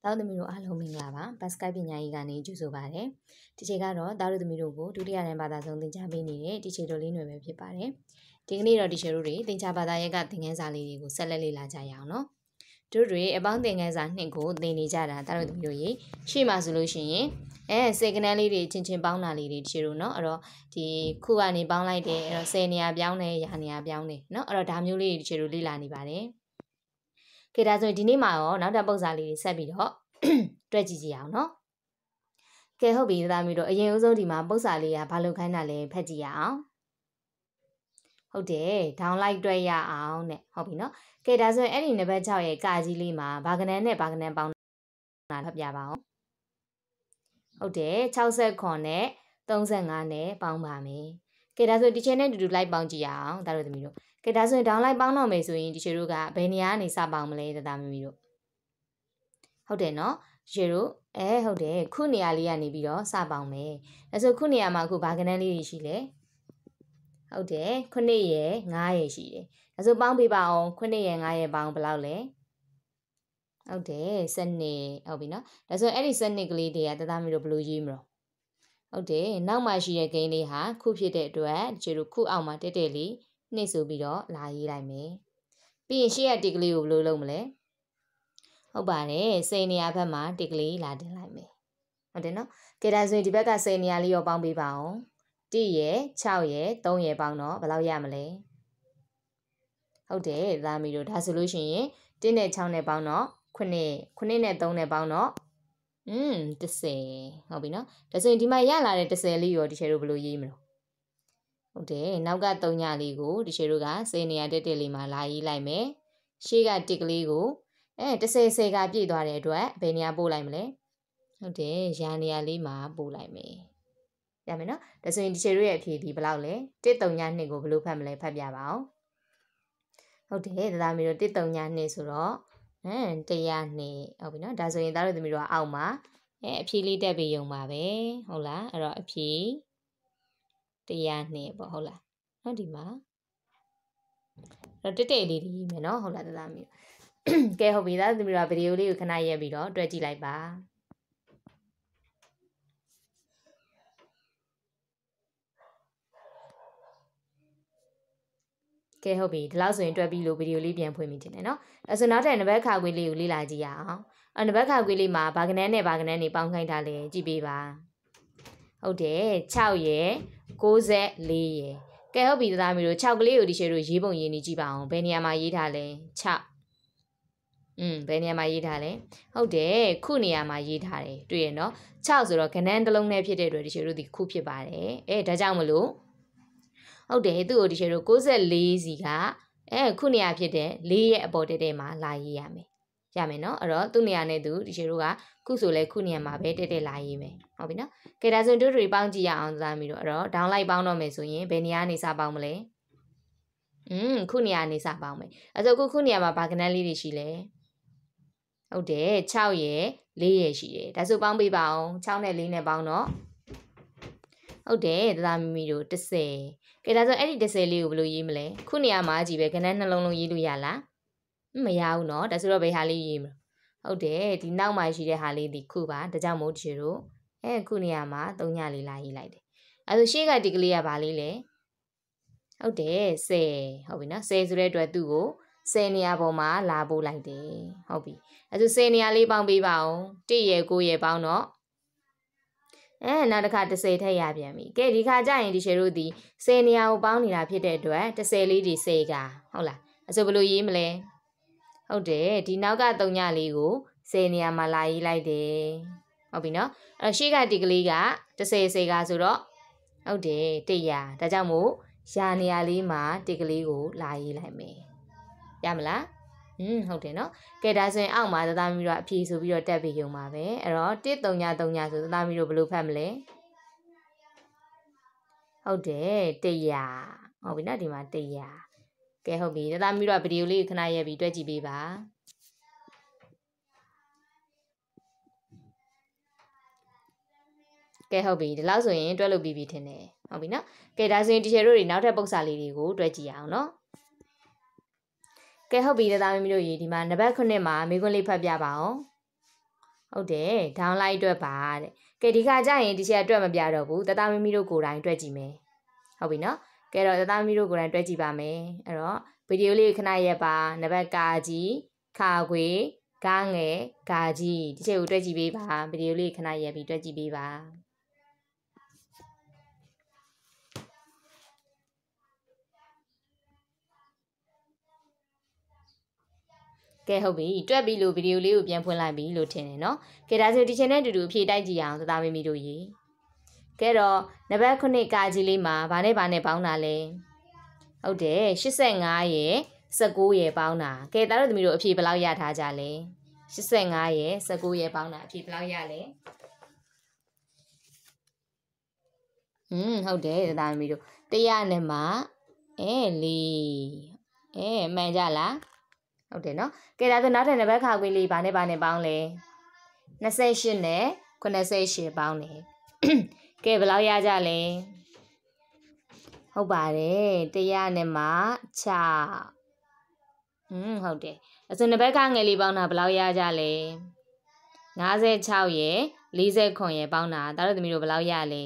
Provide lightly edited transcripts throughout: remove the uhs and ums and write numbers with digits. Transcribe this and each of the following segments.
သားတို့သမီးတို့အားလုံးမင်္ဂလာပါဘတ်စကိုက်ပညာရေးကနေကြိုဆိုပါရစေဒီချိန်ကတော့သားတို့သမီးတို့ကိုဒုတိယတန်းဘာသာဆုံးသင်ကြားပေးနေတဲ့ဒီချိန်တော်လေးຫນွယ်ပဲဖြစ်ပါတယ်ဒီကနေ့တော့ဒီချိန်တို့တွေသင်ကြားဘာသာရပ်ကသင်ခန်းစာလေးတွေကိုဆက်လက်လေ့လာကြရအောင်နော်တို့တွေအပေါင်းသင်ခန်းစာ2ကိုသင်နေကြတာသားတို့သမီးတို့ရေရှေ့မှာဆိုလို့ရှိရင်စေကနန်းလေးတွေချင်းပေါင်းတာလေးတွေဒီချိန်တို့နော်အဲ့တော့ဒီခုကနေပေါင်းလိုက်တယ်အဲ့တော့10နေရာပြောင်းတယ်ရာနေရာပြောင်းတယ်နော်အဲ့တော့ဒါမျိုးလေးတွေဒီချိန်တို့လေ့လာနေပါတယ်ကဲဒါဆိုရင်ဒီနေ့မှာရောနောက်ထပ်ပုံစံလေးတွေဆက်ပြီးတော့တွက်ကြည့်ကြအောင်နော်ကဲဟုတ်ပြီသားမျိုးတို့အရင်ဦးဆုံးဒီမှာပုံစံလေးကဘာလို့ခိုင်းတာလဲဖတ်ကြည့်ရအောင်ဟုတ်တယ် downlight တွက်ရအောင်တဲ့ဟုတ်ပြီနော်ကဲဒါဆိုရင်အဲ့ဒီနံပါတ်6ရဲ့ကာကြီးလေးမှာဘာကနန်းနဲ့ဘာကနန်းပေါင်းတာဖတ်ပြပါအောင်ဟုတ်တယ်69နဲ့35နဲ့ပေါင်းပါမယ်ကဲဒါဆိုဒီချက်နဲ့တူတူလိုက်ပေါင်းကြည့်ရအောင်သားတို့သမီးတို့ကဲဒါဆိုရင် downlight ပေါင်းတော့မယ်ဆိုရင်ဒီချက်တို့ကဘယ်နေရာကနေစပေါင်းမလဲသားသမီးတို့ဟုတ်တယ်နော်ရေတို့ဟုတ်တယ်ခုနေရာလေးကနေပြီးတော့စပေါင်းမယ်ဒါဆိုခုနေရာမှာအခုဘာကနန်းလေးရှိလဲဟုတ်တယ်9ရယ်9ရယ်ရှိတယ်ဒါဆိုပေါင်းပြပါအောင်9ရယ်9ရယ်ပေါင်းဘယ်လောက်လဲဟုတ်တယ်စနစ်ဟုတ်ပြီနော်ဒါဆိုအဲ့ဒီစနစ်ကလေးတွေကသားမျိုးတို့ဘယ်လိုရေးမလို့ဟုတ်တယ်နောက်မှရှိတဲ့ဂိမ်းလေးဟာခုဖြစ်တဲ့အတွက်ရေတို့ခုအောက်မှာတက်တက်လေးနှိပ်ဆိုပြီးတော့လာရေးလိုက်မယ်ပြီးရင်ရှေ့ရတစ်ကလေးကိုဘယ်လိုလုပ်မလဲဟုတ်ပါတယ်10နေရာဘက်မှာတစ်ကလေးလာတင်လိုက်မယ်ဟုတ်တယ်နော်ကဲဒါဆိုရင်ဒီဘက်က10နေရာလေးရောပေါင်းပေးပါအောင်1ရယ်6ရယ်3ရယ်ပေါင်းတော့ဘယ်လောက်ရမလဲဟုတ်တယ်သားမီတို့ဒါဆိုလို့ရှိရင်1နဲ့6နဲ့ပေါင်းတော့9နဲ့3နဲ့ပေါင်းတော့10ဟုတ်ပြီနော်ဒါဆိုရင်ဒီမှာရလာတဲ့10လေးရောဒီချေတို့ဘယ်လိုရေးမလို့ဟုတ်တယ်နောက်က3ညလေးကိုဒီချေတို့က10နေရာတက်တက်လေးမှာလာရေးလိုက်မယ်ရှေ့ကတစ်ကလေးကို10ကပြည့်သွားတဲ့အတွက်ဘယ်နေရာပို့လိုက်မလဲဟုတ်တယ်ရာနေရာလေးမှာပို့လိုက်မယ်ရမယ်နော်ဒါဆိုရင်ဒီချေတို့ရဲ့အဖြေဒီဘယ်လောက်လဲ132ကိုဘယ်လိုဖတ်မလဲဖတ်ပြပါအောင်ဟုတ်တယ်သားသမီးတို့132ဆိုတော့102ဟုတ်ပြီနော်ဒါဆိုရင်သားတို့သမီးတို့ကအောက်မှာအဖြေလေးတက်ပြီးရုံပါပဲဟုတ်လားအဲ့တော့အဖြေ102ပေါ့ဟုတ်လားနော်ဒီမှာတော့တက်လေးဒီမယ်နော်ဟုတ်လားသားသမီးကဲဟုတ်ပြီသားသမီးတို့ဗီဒီယိုလေးကိုခဏရက်ပြီးတော့တွက်ကြည့်လိုက်ပါကဲဟုတ်ပြီဒီလောက်ဆိုရင်တွက်ပြီးလို့ဗီဒီယိုလေးပြန်ဖွင့်မိတင်တယ်နော်အဲဆိုနောက်ထပ်နံပါတ်ခါခွေးလေးကိုလေ့လာကြည့်ရအောင်နံပါတ်ခါခွေးလေးမှာဘာကနန်းနဲ့ဘာကနန်းနေပေါင်းခိုင်းထားလဲကြည့်ပေးပါဟုတ်တယ်6ရယ်94ရယ်ကဲဟုတ်ပြီသားမျိုးတို့6ကလေးကိုဒီရှေ့တို့ရေးပုံရေးနေကြည့်ပါအောင်ဘယ်နေရာမှာရေးထားလဲ6ဘယ်နေရာမှာရေးထားလဲဟုတ်တယ်ခုနေရာမှာရေးထားတယ်တွေ့ရနော်6ဆိုတော့ကနန်းတစ်လုံးနဲ့ဖြစ်တဲ့အတွက်ဒီရှေ့တို့ဒီခုဖြစ်ပါတယ်ဒါကြောင့်မလို့ဟုတ်တယ်သူ့ကိုဒီရှေ့တို့94စီကခုနေရာဖြစ်တဲ့4ရဲ့အပေါ်တက်တဲ့မှာလာရေးရမယ်နော်အဲ့တော့သူ့နေရာနဲ့သူဒီရှေ့တို့ကခုဆိုလဲခုနေရာမှာပဲတက်လာရေးမယ်ဟုတ်ပြီနော်ကဲဒါဆိုတို့တွေပေါင်းကြည့်ရအောင်သားမျိုးတို့အဲ့တော့ downlight ပေါင်းတော့မယ်ဆိုရင်ဘယ်နေရာနေစပေါင်းမလဲခုနေရာနေစပေါင်းမယ်အဲ့ဆိုခုနေရာမှာဘာကနန်းလေးတွေရှိလဲဟုတ်တယ်6ရယ်4ရယ်ရှိတယ်ဒါဆိုပေါင်းပေးပါအောင်6နဲ့4နဲ့ပေါင်းတော့ဟုတ်တယ်သားမီတို့10ကဲဒါဆိုအဲ့ဒီ10လေးကိုဘယ်လိုရေးမလဲခုနေရာမှာကြည့်ပဲကနန်းနှလုံးလုံးရေးလို့ရလားမရဘူးเนาะဒါဆိုတော့ဘယ်ဟာလေးရေးမလဲဟုတ်တယ်ဒီနောက်မှာရှိတဲ့ဟာလေးဒီခုပါဒါကြောင့်မို့ဒီတို့ခုနေရာမှာ3ညလေးလာရေးလိုက်တယ်အဲဆိုရှေ့ကဒီကလေးကဘာလေးလဲဟုတ်တယ်10ဟုတ်ပြီเนาะ10ဆိုတဲ့အတွက်သူ့ကို10နေရာပေါ်မှာလာပို့လိုက်တယ်ဟုတ်ပြီအဲဆို10နေရာလေးပေါင်းပေးပါအောင်1ရယ်9ရယ်ပေါင်းတော့နောက်တစ်ခါ10ထည့်ရပြန်ပြီကဲဒီခါကျရင်ဒီရှယ်တို့ဒီ10နေရာကိုပေါင်းနေတာဖြစ်တဲ့အတွက်10လေးဒီ10ကဟုတ်လားအဲဆိုဘယ်လိုရေးမလဲဟုတ်တယ်ဒီနောက်က3ညလေးကို10နေရာမှာလာရေးလိုက်တယ်ဟုတ်ပြီနော်အဲ့ရှေ့ကဒီကလေးက10ကဆိုတော့ဟုတ်တယ်100ဒါကြောင့်မို့ရာနေရာလေးမှာတစ်ကလေးကိုလာရေးလိုက်မယ်ရမလားဟုတ်တယ်နော်ကဲဒါဆိုရင်အောက်မှာသားသမီးတို့အဖြေဆိုပြီးတော့တက်ပြီးရုံပါပဲအဲ့တော့133ညဆိုသားသမီးတို့ဘယ်လိုဖတ်မလဲဟုတ်တယ်100ဟုတ်ပြီနော်ဒီမှာ100ကဲဟုတ်ပြီသားသမီးတို့ဗီဒီယိုလေးခဏရက်ပြီးတွက်ကြည့်ပေးပါကဲဟုတ်ပြီဒီလောက်ဆိုရင်တွက်လို့ပြီးပြီထင်တယ်ဟုတ်ပြီနော်ကဲဒါဆိုရင်ဒီချေတို့တွေနောက်ထပ်ပုံစံလေးတွေကိုတွက်ကြည့်အောင်နော်ကဲဟုတ်ပြီသားသမီးတို့ရေဒီမှာနံပါတ်9မှာမိခွန်းလေးဖတ်ပြပါအောင်ဟုတ်တယ်ဒေါင်းလိုက်အတွက်ပါတဲ့ကဲဒီခါကျရင်ဒီချက်အတွက်မပြတော့ဘူးတသားမမီတို့ကိုယ်တိုင်တွက်ကြည့်မယ်ဟုတ်ပြီနော်ကဲတော့တသားမမီတို့ကိုယ်တိုင်တွက်ကြည့်ပါမယ်အဲ့တော့ဗီဒီယိုလေးခဏရက်ပါနံပါတ်ကာကြီးခါခွေကားငယ်ကာကြီးဒီချက်ကိုတွက်ကြည့်ပေးပါဗီဒီယိုလေးခဏရက်ပြီးတွက်ကြည့်ပေးပါကဲဟုတ်ပြီတွက်ပြီးလို့ဗီဒီယိုလေးကိုပြန်ဖွင့်လိုက်ပြီလို့ထင်တယ်နော်ကဲဒါဆိုဒီချက်နဲ့အတူတူအဖြေတိုက်ကြည့်အောင်သသားမမီတို့ရေကဲတော့နံပါတ်9ကာကြီးလေးမှာဘာနဲ့ပေါင်းတာလဲဟုတ်တယ်85ရဲ့19ရဲ့ပေါင်းတာကဲသားတို့သမီးတို့အဖြေဘယ်လောက်ရထားကြလဲ85ရဲ့19ရဲ့ပေါင်းတာအဖြေဘယ်လောက်ရလဲဟုတ်တယ်သသားသမီးတို့100နဲ့မှ4မှန်ကြလားဟုတ်တယ်နော်ကဲဒါဆိုနောက်ထပ်နံပါတ်ခါခွေးလေးဘာနဲ့ပေါင်းလဲ28နဲ့88ပေါင်းတယ်ကဲဘယ်လောက်ရကြလဲဟုတ်ပါတယ်100နဲ့မှ6ဟုတ်တယ်အဲဆိုနံပါတ်ခငယ်လေးပေါင်းတာဘယ်လောက်ရကြလဲ56ရဲ့49ရဲ့ပေါင်းတာဒါတို့သမီးတို့ဘယ်လောက်ရလဲ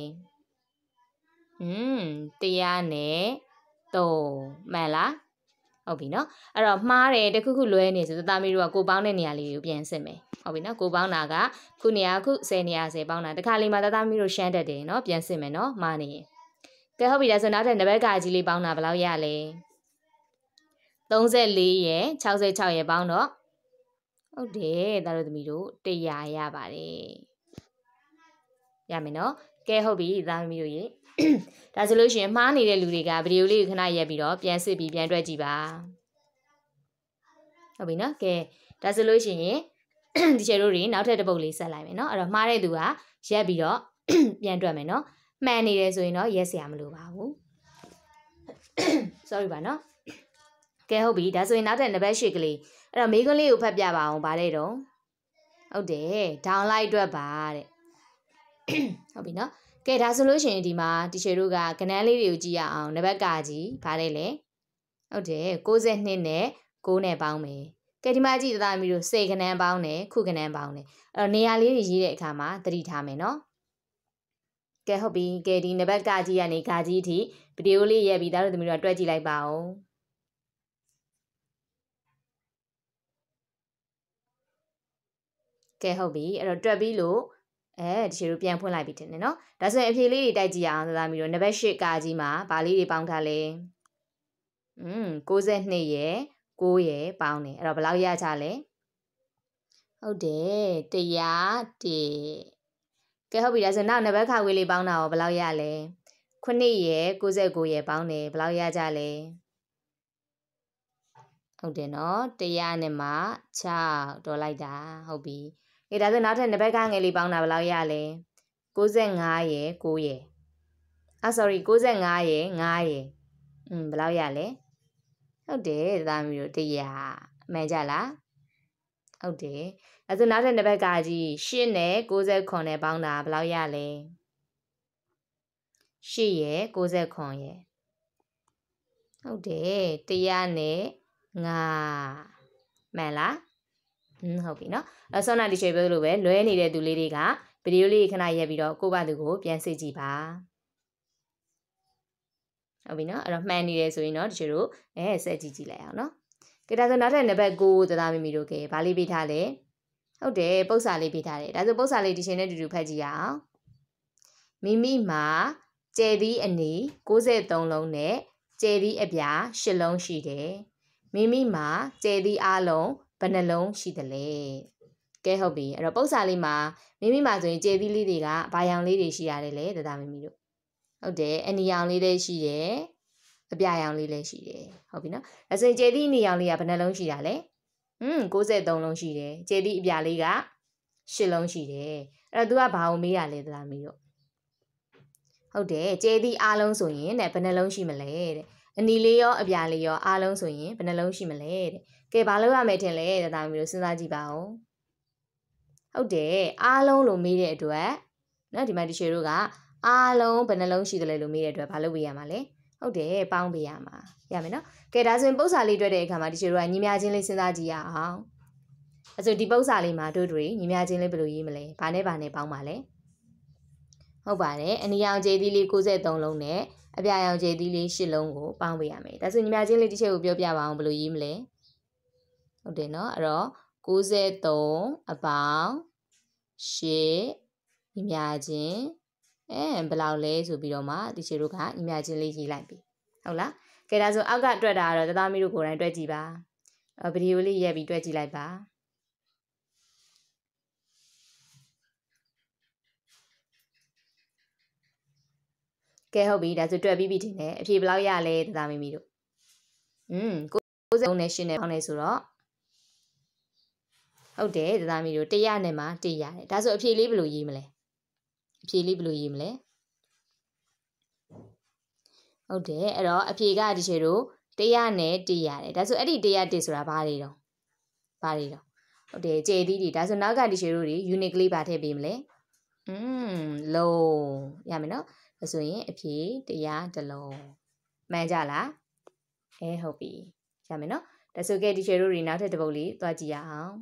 100နဲ့3မှန်လားဟုတ်ပြီနော်အဲ့တော့မှားတယ်တခုခုလွဲနေဆိုသားမီးတို့ကကိုပေါင်းတဲ့နေရာလေးကိုပြန်စစ်မယ်ဟုတ်ပြီနော်ကိုပေါင်းတာကခုနေရာခု10နေရာ10ပေါင်းတာတခါလေးမှာသားမီးတို့ရှမ်းတက်တယ်နော်ပြန်စစ်မယ်နော်မှားနေရင်ကဲဟုတ်ပြီဒါဆိုနောက်ထပ်နံပါတ်ကာကြီးလေးပေါင်းတာဘယ်လောက်ရလဲ34ရဲ့66ရဲ့ပေါင်းတော့ဟုတ်တယ်သားတို့သမီးတို့100ရပါတယ်ရမယ်နော်ကဲဟုတ်ပြီသားသမီးတို့ရေဒါဆိုလို့ရှိရင်မှားနေတဲ့လူတွေကဗီဒီယိုလေးကိုခဏရက်ပြီးတော့ပြန်စစ်ပြီးပြန်တွက်ကြည့်ပါဟုတ်ပြီနော်ကဲဒါဆိုလို့ရှိရင်ဒီချက်တို့တွေနောက်ထပ်တစ်ပုတ်လေးဆက်လိုက်မယ်နော်အဲ့တော့မှားတဲ့သူကရက်ပြီးတော့ပြန်တွက်မယ်နော်မှန်နေတယ်ဆိုရင်တော့ရက်စရာမလိုပါဘူး sorry ပါနော်ကဲဟုတ်ပြီဒါဆိုရင်နောက်ထပ်နံပါတ်8ကလေးအဲ့တော့မိကွန်းလေးကိုဖတ်ပြပါအောင်ဗါတဲ့တော့ဟုတ်တယ်ဒေါင်းလိုက်တွက်ပါတဲ့ဟုတ်ပြီနော်ကဲဒါဆိုလို့ရှိရင်ဒီမှာတီချေတို့ကကနန်းလေးတွေကိုကြည့်ရအောင်နံပါတ်ကာကြီးဗါတဲ့လေဟုတ်တယ်62နဲ့9နဲ့ပေါင်းမယ်ကဲဒီမှာကြည့်သားမီးတို့စေကနန်းပေါင်းတယ်ခုကနန်းပေါင်းတယ်အဲ့တော့နေရာလေးတွေရေးတဲ့အခါမှာသတိထားမယ်နော်ကဲဟုတ်ပြီကဲဒီနံပါတ်ကာကြီးကနေကာကြီးအထိဗီဒီယိုလေးရက်ပြီးသားတို့သမီးတို့တွက်ကြည့်လိုက်ပါဦးကဲဟုတ်ပြီအဲ့တော့တွက်ပြီးလို့ဒီချေတို့ပြန်ဖွင့်လိုက်ပြီတင်တယ်နော်ဒါဆိုရင်အဖြေလေးတွေတိုက်ကြည့်အောင်သားမီးတို့နံပါတ်8ကာကြီးမှာဗာလေးတွေပေါင်းထားလဲ62ရဲ့9ရဲ့ပေါင်းတယ်အဲ့တော့ဘယ်လောက်ရကြလဲဟုတ်တယ်100ကဲဟုတ်ပြီဒါဆိုနောက်နံပါတ်ခါခွေးလေးပေါင်းတာရောဘယ်လောက်ရလဲ9ရဲ့69ရဲ့ပေါင်းတယ်ဘယ်လောက်ရကြလဲဟုတ်တယ်နော်100နဲ့မှ6တော်လိုက်တာဟုတ်ပြီကဲဒါဆိုနောက်ထပ်နံပါတ်ခါငယ်လေးပေါင်းတာဘယ်လောက်ရလဲ65ရဲ့9ရဲ့sorry 65ရဲ့9ရဲ့ဘယ်လောက်ရလဲဟုတ်တယ်သားမီးတို့100မှန်ကြလားဟုတ်တယ်အဲဆိုနောက်ထပ်နံပါတ်ကကြီး8နဲ့69နဲ့ပေါင်းတာဘယ်လောက်ရလဲ8ရဲ့69ရဲ့ဟုတ်တယ်100နဲ့5မှန်လားဟုတ်ပြီနော်အဲဆောနာတီချေပြောလို့ပဲလွဲနေတဲ့သူလေးတွေကဗီဒီယိုလေးခဏရက်ပြီးတော့ကိုယ့်ဘာသူကိုပြန်စစ်ကြည့်ပါဟုတ်ပြီနော်အဲ့တော့မှန်နေတယ်ဆိုရင်တော့ဒီချေတို့ဆက်ကြည့်လိုက်အောင်နော်ကဲဒါဆိုနောက်ထပ်နံပါတ်9သသားမီမီတို့ကဘာလေးပေးထားလဲဟုတ်တယ်ပု္ပ္ပစာလေးပေးထားတယ်ဒါဆိုပု္ပ္ပစာလေးဒီချိန်နဲ့တူတူဖတ်ကြည့်ရအောင်မိမိမှာကျယ်သည့်အနီ63လုံးနဲ့ကျယ်သည့်အပြာ8လုံးရှိတယ်မိမိမှာကျယ်သည့်အလုံးဘယ်နှလုံးရှိသလဲကဲဟုတ်ပြီအဲ့တော့ပု္ပ္ပစာလေးမှာမိမိမှာဆိုရင်ကျယ်သည့်လေးတွေကဘာရောင်လေးတွေရှိရတယ်လဲသသားမီမီတို့ဟုတ်တယ်အနီရောင်လေးလည်းရှိတယ်အပြာရောင်လေးလည်းရှိတယ်ဟုတ်ပြီနော်ဒါဆိုရင်ကျယ်သည့်အနီရောင်လေးကဘယ်နှလုံးရှိတာလဲ63လုံးရှိတယ်ကျယ်သည့်အပြာလေးက8လုံးရှိတယ်အဲ့တော့ तू ကဘာကိုမေးရလဲသလားမေးတော့ဟုတ်တယ်ကျယ်သည့်အားလုံးဆိုရင်တဲ့ဘယ်နှလုံးရှိမလဲတဲ့အနီလေးရောအပြာလေးရောအားလုံးဆိုရင်ဘယ်နှလုံးရှိမလဲတဲ့ကဲဘာလုပ်ရမယ်ထင်လဲသသားမျိုးစဉ်းစားကြည့်ပါဦးဟုတ်တယ်အားလုံးလို့မေးတဲ့အတွက်နော်ဒီမှာဒီချေတို့ကအားလုံးဘယ်နှလုံးရှိတယ်လဲလို့မေးတဲ့အတွက်ဘာလုပ်ပေးရမှာလဲဟုတ်တယ်ပေါင်းပေးရမှာရမယ်နော်ကဲဒါဆိုရင်ပု္ပ္ပစာလေးတွေ့တဲ့အခါမှာဒီချေတို့ကညီမချင်းလေးစဉ်းစားကြည့်ရအောင်အဲ့ဆိုဒီပု္ပ္ပစာလေးမှာတို့တွေညီမချင်းလေးဘယ်လိုရေးမလဲဘာနဲ့ပေါင်းပါလဲဟုတ်ပါတယ်အနီရောင်ခြေသီးလေး63လုံးနဲ့အပြာရောင်ခြေသီးလေး8လုံးကိုပေါင်းပေးရမယ်ဒါဆိုညီမချင်းလေးတစ်ချက်ကိုပြောပြပါအောင်ဘယ်လိုရေးမလဲဟုတ်တယ်နော်အဲ့တော့63အပေါင်း8ညီမချင်းဘယ်လောက်လဲဆိုပြီးတော့မှဒီချေတို့ကညီမချင်းလေးရေးလိုက်ပြီဟုတ်လားကဲဒါဆိုအောက်ကတွက်တာကတော့တသားမီးတို့ကိုယ်တိုင်တွက်ကြည့်ပါဗီဒီယိုလေးရက်ပြီးတွက်ကြည့်လိုက်ပါကဲဟုတ်ပြီဒါဆိုတွက်ပြီးပြီထင်တယ်အဖြေဘယ်လောက်ရလဲတသားမီးတို့93နဲ့8နဲ့ပေါင်းနေဆိုတော့ဟုတ်တယ်တသားမီးတို့100နဲ့မှ1ရတယ်ဒါဆိုအဖြေလေးဘယ်လိုရေးမလဲအဖြေလေးဘယ်လိုရေးမလဲဟုတ်တယ်အဲ့တော့အဖြေကဒီချေတို့100နဲ့1ရတယ်ဒါဆိုအဲ့ဒီ101ဆိုတာဘာတွေတော့ဟုတ်တယ်ကျေသီးတွေဒါဆိုနောက်ကဒီချေတို့တွေ unique လေးပါထည့်ပေးမလဲလုံးရမယ်နော်ဒါဆိုရင်အဖြေ100တစ်လုံးမှန်ကြလားဟုတ်ပြီရမယ်နော်ဒါဆိုကဲဒီချေတို့တွေနောက်ထပ်တစ်ပုဒ်လေးသွားကြည့်ရအောင်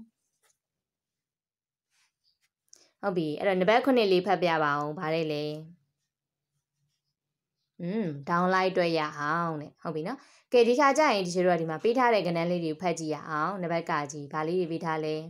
ဟုတ်ပြီအဲ့တော့နံပါတ်9လေးဖတ်ပြပါအောင်ဗါလဲလေdownload တွေ့ရအောင်တဲ့ဟုတ်ပြီနော်ကဲဒီခါကျရင်ဒီချေတို့ကဒီမှာပေးထားတဲ့ကဏ္ဍလေးတွေကိုဖတ်ကြည့်ရအောင်နံပါတ်ကကြီးဗာလေးတွေပေးထားလဲ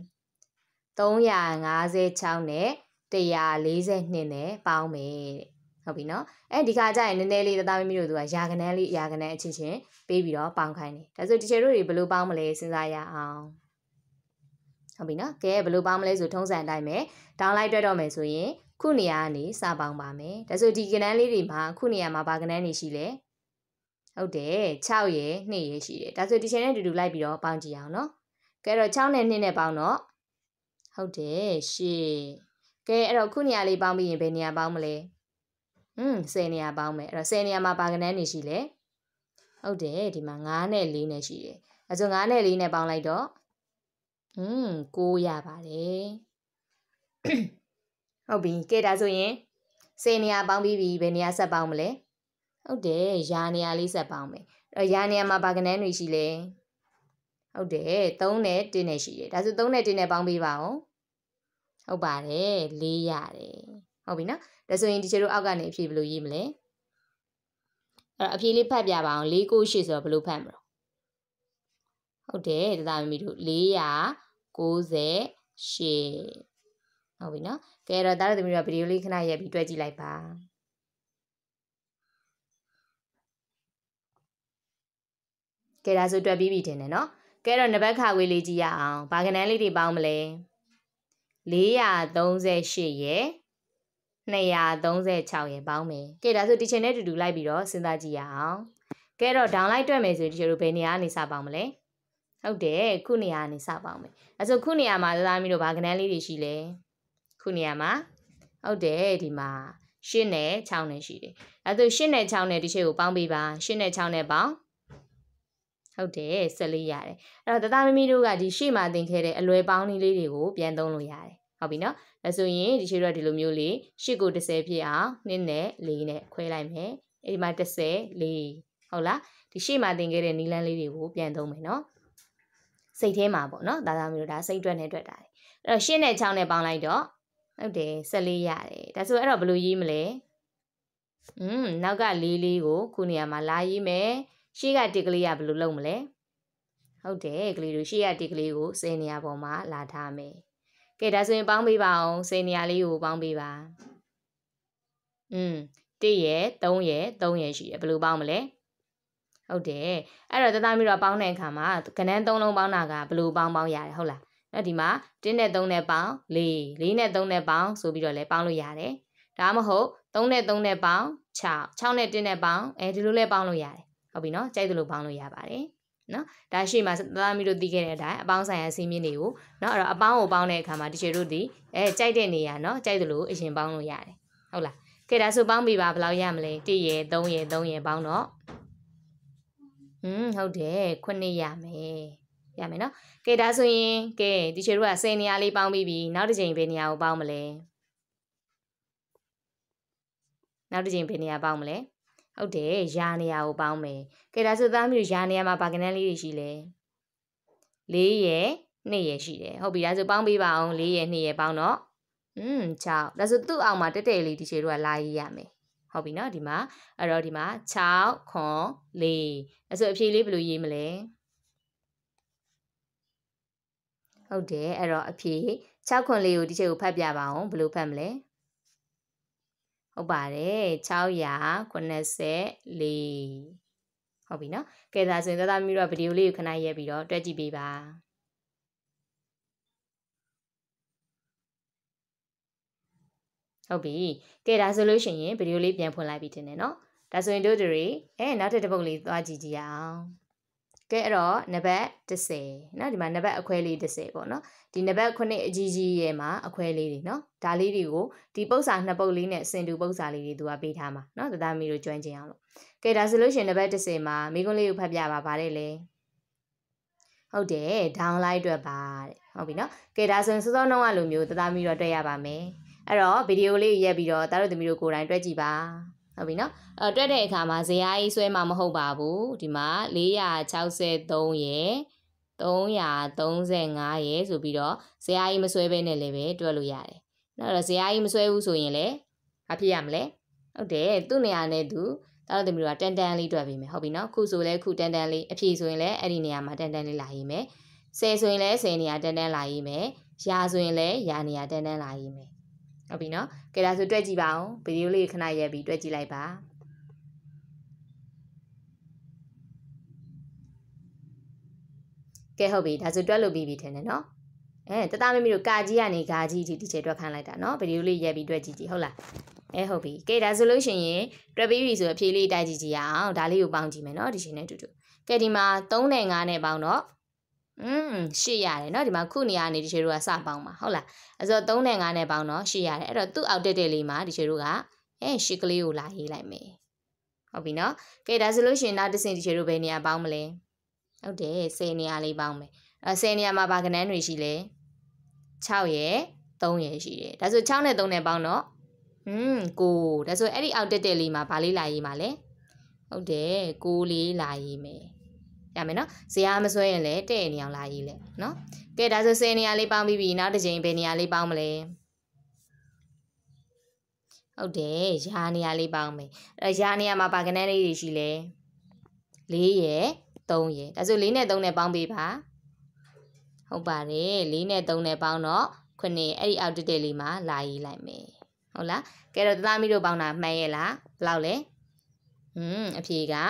356နဲ့142နဲ့ပေါင်းမယ်တဲ့ဟုတ်ပြီနော်ဒီခါကျရင်နည်းနည်းလေးတသားမီးတို့သူကရာကဏ္ဍလေးရာကဏ္ဍအချင်းချင်းပေးပြီးတော့ပေါင်းခိုင်းတယ်ဒါဆိုဒီချေတို့တွေဘယ်လိုပေါင်းမလဲစဉ်းစားရအောင်ဟုတ်ပြီနော်ကဲဘယ်လိုပေါင်းမလဲဆိုထုံးစံအတိုင်းပဲ download တွေ့တော့မယ်ဆိုရင်ခုနေရာကနေစပေါင်းပါမယ်ဒါဆိုဒီကဏ္ဍလေးတွေမှာခုနေရာမှာဘာကဏ္ဍနေရှိလဲဟုတ်တယ်6ရယ်2ရယ်ရှိတယ်ဒါဆိုဒီချိန်နဲ့တူတူလိုက်ပြီးတော့ပေါင်းကြည့်အောင်နော်ကဲတော့6နဲ့2နဲ့ပေါင်းတော့ဟုတ်တယ်8ကဲအဲ့တော့ခုနေရာလေးပေါင်းပြီးရင်ဘယ်နေရာပေါင်းမလဲ10နေရာပေါင်းမယ်အဲ့တော့10နေရာမှာဘာကဏ္ဍနေရှိလဲဟုတ်တယ်ဒီမှာ9နဲ့4နဲ့ရှိတယ်အဲ့ဆို9နဲ့4နဲ့ပေါင်းလိုက်တော့9ရပါတယ်ဟုတ်ပြီကဲဒါဆိုရင်10နေရာပေါင်းပြီးပြီဘယ်နေရာဆက်ပေါင်းမလဲဟုတ်တယ်ရာနေရာလေးဆက်ပေါင်းမယ်အဲ့တော့ရာနေရာမှာဘာကဏ္ဍတွေရှိလဲဟုတ်တယ်3နဲ့1နဲ့ရှိတယ်ဒါဆို3နဲ့1နဲ့ပေါင်းပေးပါဦးဟုတ်ပါတယ်4ရတယ်ဟုတ်ပြီနော်ဒါဆိုရင်ဒီချေတို့အောက်ကနေအဖြေဘယ်လိုရေးမလဲအဲ့တော့အဖြေလေးဖတ်ပြပါအောင်4 9 8ဆိုတော့ဘယ်လိုဖတ်မလဲဟုတ်တယ်တသားမီတို့498ဟုတ်ပြီနော်ကဲတော့တားတဲ့သမီးတို့ဗီဒီယိုလေးခဏရက်ပြီးတွဲကြည့်လိုက်ပါကဲဒါဆိုတွက်ပြီးပြီထင်တယ်နော်ကဲတော့နံပါတ်ခါဝေးလေးကြည့်ရအောင်ဘာကဏ္ဍလေးတွေပေါင်းမလဲ438ရယ်236ရယ်ပေါင်းမယ်ကဲဒါဆိုဒီချိန်နဲ့တူတူလိုက်ပြီးတော့စဉ်းစားကြည့်ရအောင်ကဲတော့ download တွက်မယ်ဆိုရင်ဒီလိုဘယ်နေရာကနေစပေါင်းမလဲဟုတ်တယ်ခုနေရာကနေစပေါင်းမယ်အဲဆိုခုနေရာမှာသားမီးတို့ဘာကဏ္ဍလေးတွေရှိလဲခုနေရာမှာဟုတ်တယ်ဒီမှာ8နဲ့6နဲ့ရှိတယ်အဲဆို8နဲ့6နဲ့ဒီချက်ကိုပေါင်းပေးပါ8နဲ့6နဲ့ပေါင်းဟုတ်တယ်14ရတယ်အဲ့တော့တသားမီးတို့ကဒီရှေ့မှာသင်ခဲ့တဲ့အလွယ်ပေါင်းလေးတွေကိုပြန်သုံးလို့ရတယ်ဟုတ်ပြီနော်ဒါဆိုရင်ဒီချက်တို့ကဒီလိုမျိုးလေး8ကို10ဖြစ်အောင်2နဲ့4နဲ့ခွဲလိုက်မယ်အဲ့ဒီမှာ10 4ဟုတ်လားဒီရှေ့မှာသင်ခဲ့တဲ့နီလန်းလေးတွေကိုပြန်သုံးမယ်နော်စိတ်ထဲမှာပေါ့နော်ဒါသားမျိုးဒါစိတ်တွက်နဲ့တွက်တာအဲ့တော့8နဲ့6နဲ့ပေါင်းလိုက်တော့ဟုတ်တယ်14ရတယ်ဒါဆိုအဲ့တော့ဘယ်လိုရေးမလဲနောက်က4လေးကိုခုနေရာမှာလာရေးမယ်ရှေ့ကတစ်ကလေးကဘယ်လိုလုပ်မလဲဟုတ်တယ်ကလေးတို့ရှေ့ကတစ်ကလေးကို10နေရာပေါ်မှာလာထားမယ်ကဲဒါဆိုရင်ပေါင်းပေးပါအောင်10နေရာလေးကိုပေါင်းပေးပါ1ရယ်3ရယ်3ရယ်ရှိတယ်ဘယ်လိုပေါင်းမလဲဟုတ်တယ်အဲ့တော့တသားမျိုးတော့ပေါင်းတဲ့အခါမှာကဏ္ဍ3လုံးပေါင်းတာကဘယ်လိုပေါင်းရတယ်ဟုတ်လားအဲ့ဒီမှာ1နဲ့3နဲ့ပေါင်း4 4နဲ့3နဲ့ပေါင်းဆိုပြီးတော့လည်းပေါင်းလို့ရတယ်ဒါမှမဟုတ်3နဲ့3နဲ့ပေါင်း6 6နဲ့1နဲ့ပေါင်းဒီလိုလည်းပေါင်းလို့ရတယ်ဟုတ်ပြီနော်ကြိုက်သလိုပေါင်းလို့ရပါတယ်နော်ဒါရှိမှတသားမျိုးတို့သိခဲ့တဲ့အတိုင်းအပေါင်းဆိုင်ရာစီးမြင့်တွေကိုနော်အဲ့တော့အပေါင်းကိုပေါင်းတဲ့အခါမှာဒီချေတို့ဒီကြိုက်တဲ့နေရာနော်ကြိုက်သလိုအရင်ပေါင်းလို့ရတယ်ဟုတ်လားကဲဒါဆိုပေါင်းပြီပါဘယ်လောက်ရမလဲ1ရယ်3ရယ်3ရယ်ပေါင်းတော့ဟုတ်တယ်9ရမယ်နော်ကဲဒါဆိုရင်ကဲဒီချေတို့က10နေရာလေးပေါင်းပြီးပြီနောက်တစ်ချိန်ဘယ်နေရာကိုပေါင်းမလဲနောက်တစ်ချိန်ဘယ်နေရာပေါင်းမလဲဟုတ်တယ်ရာနေရာကိုပေါင်းမယ်ကဲဒါဆိုသားမျိုးရာနေရာမှာဘာကဏ္ဍလေးတွေရှိလဲ4ရယ် 2ရယ်ရှိတယ်ဟုတ်ပြီဒါဆိုပေါင်းပေးပါအောင်4ရယ်2ရယ်ပေါင်းတော့6ဒါဆိုသူ့အောင်မှာတက်တက်လေးဒီချေတို့ကလာရေးရမယ်ဟုတ်ပြီနော်ဒီမှာအဲ့တော့ဒီမှာ6ခွန်4အဲ့ဆိုအဖြေလေးဘယ်လိုရေးမလဲဟုတ်တယ်အဲ့တော့အဖြေ6ခွန်4ကိုဒီချေကိုဖတ်ပြပါအောင်ဘယ်လိုဖတ်မလဲဟုတ်ပါတယ်684ဟုတ်ပြီနော်ကဲဒါဆိုရင်သားမျိုးတော့ဗီဒီယိုလေးကိုခဏရက်ပြီးတော့တွက်ကြည့်ပေးပါဟုတ်ပြီကဲဒါဆိုလို့ရှိရင်ဗီဒီယိုလေးပြန်ဖွင့်လိုက်ပြီတင်တယ်နော်ဒါဆိုရင်တို့တွေနောက်တစ်ပုတ်လေးသွားကြည့်ကြည့်အောင်ကဲအဲ့တော့နံပါတ်10နော်ဒီမှာနံပါတ်အခွဲလေး10ပေါ့နော်ဒီနံပါတ်9အကြီးကြီးရဲ့မှာအခွဲလေးတွေနော်ဒါလေးတွေကိုဒီပု္ပ္ပစာ2ပုတ်လေးနဲ့စင်တူပု္ပ္ပစာလေးတွေသူကပေးထားမှာနော်သားမီးတို့ကျွမ်းကျင်အောင်လို့ကဲဒါဆိုလို့ရှိရင်နံပါတ်10မှာမိကုန်းလေးကိုဖတ်ပြပါပါတယ်လေဟုတ်တယ်ဒေါင်းလိုက်အတွက်ပါတဲ့ဟုတ်ပြီနော်ကဲဒါဆိုရင်စောစောနှောင်းကလိုမျိုးသားမီးတော့တွေ့ရပါမယ်အဲ့တော့ဗီဒီယိုလေးရက်ပြီးတော့သားတို့သမီးတို့ကိုယ်တိုင်တွက်ကြည့်ပါဟုတ်ပြီနော်တွက်တဲ့အခါမှာဇယားကြီးဆွဲမှာမဟုတ်ပါဘူးဒီမှာ463ရယ်335ရယ်ဆိုပြီးတော့ဇယားကြီးမဆွဲဘဲနဲ့လည်းပဲတွက်လို့ရတယ်နော်အဲ့တော့ဇယားကြီးမဆွဲဘူးဆိုရင်လည်းဘာဖြစ်ရမလဲဟုတ်တယ်သူ့နေရာနဲ့သူသားတို့သမီးတို့ကတန်တန်လေးတွက်ပေးမယ်ဟုတ်ပြီနော်ခုဆိုလဲခုတန်တန်လေးအဖြေဆိုရင်လည်းအဲ့ဒီနေရာမှာတန်တန်လေးလာရေးမယ်10ဆိုရင်လည်း10နေရာတန်တန်လာရေးမယ်ရာဆိုရင်လည်းရာနေရာတန်တန်လာရေးမယ်ဟုတ်ပြီနော်ကဲဒါဆိုတွက်ကြည့်ပါအောင်ဗီဒီယိုလေးခဏရက်ပြီးတွက်ကြည့်လိုက်ပါကဲဟုတ်ပြီဒါဆိုတွက်လို့ပြီးပြီထင်တယ်နော်တသားမမီတို့ကာကြီးကနေဂါကြီးဒီချေတွက်ခန်းလိုက်တာနော်ဗီဒီယိုလေးရက်ပြီးတွက်ကြည့်ကြည့်ဟုတ်လားဟုတ်ပြီကဲဒါဆိုလို့ရှိရင်တွက်ပြီးပြီဆိုအဖြေလေးတိုက်ကြည့်ကြည့်အောင်ဒါလေးကိုပေါင်းကြည့်မယ်နော်ဒီရှင်နဲ့တူတူကဲဒီမှာ3နဲ့5နဲ့ပေါင်းတော့8ရတယ်เนาะဒီမှာခုနေရာနေဒီချေတို့ကစပေါင်းပါဟုတ်လားအဲ့ဆို3နဲ့5နဲ့ပေါင်းတော့8ရတယ်အဲ့တော့သူ့အောက်တက်တက်လေးမှာဒီချေတို့က8ကလေးကိုလာရေးလိုက်မယ်ဟုတ်ပြီเนาะကဲဒါဆိုလို့ရှိရင်နောက်တစ်ဆင့်ဒီချေတို့ဘယ်နေရာပေါင်းမလဲဟုတ်တယ်10နေရာလေးပေါင်းမယ်10နေရာမှာဘာကဏ္ဍတွေရှိလဲ6ရယ်3ရယ်ရှိတယ်ဒါဆို6နဲ့3နဲ့ပေါင်းတော့9ဒါဆိုအဲ့ဒီအောက်တက်တက်လေးမှာဘာလေးလာရေးမှာလဲဟုတ်တယ်9လေးလာရေးမယ်ရမယ်နော်ဇယားမဆွဲရင်လည်းတဲ့နေအောင်လာရေးလေနော်ကဲဒါဆို10နေရာလေးပေါင်းပြီးပြီနောက်တစ်ချိန်ဘယ်နေရာလေးပေါင်းမလဲဟုတ်တယ်ရာနေရာလေးပေါင်းမယ်ရာနေရာမှာပါကဏ္ဍလေးတွေရှိလဲ4ရယ်3ရယ်ဒါဆို4နဲ့3နဲ့ပေါင်းပေးပါဟုတ်ပါတယ်4နဲ့3နဲ့ပေါင်းတော့9အဲ့ဒီအောက်တက်တက်လေးမှာလာရေးလိုက်မယ်ဟုတ်လားကဲတော့သားမီးတို့ပေါင်းတာမှန်ရဲ့လားဘယ်လောက်လဲအဖြေက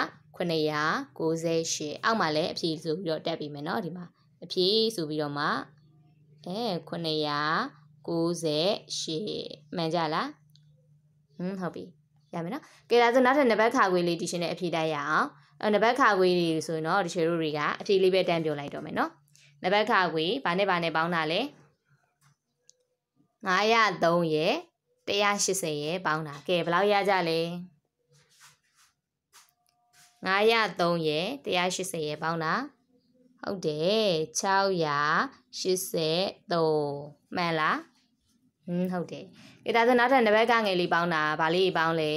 998အောက်မှာလည်းအဖြေဆိုပြီးတော့တက်ပြီမယ်เนาะဒီမှာအဖြေဆိုပြီးတော့မှ998မှန်ကြလားဟုတ်ပြီရမယ်နော်ကဲဒါဆိုနောက်ထပ်နံပါတ်ခါခွေးလေးဒီရှင်နဲ့အဖြေတိုက်ရအောင်နံပါတ်ခါခွေးတွေဆိုရင်တော့ဒီချေတို့တွေကအဖြေလေးပဲတန်းပြောလိုက်တော့မယ်နော်နံပါတ်ခါခွေးဘာနဲ့ပေါင်းတာလဲ903ရယ်180ရယ်ပေါင်းတာကဲဘယ်လောက်ရကြလဲ903ရယ်180ရယ်ပေါင်းတာဟုတ်တယ်683မှန်လားဟုတ်တယ်ကဲဒါဆိုနောက်ထပ်နံပါတ်ကငယ်လေးပေါင်းတာဗာလေးပေါင်းလဲ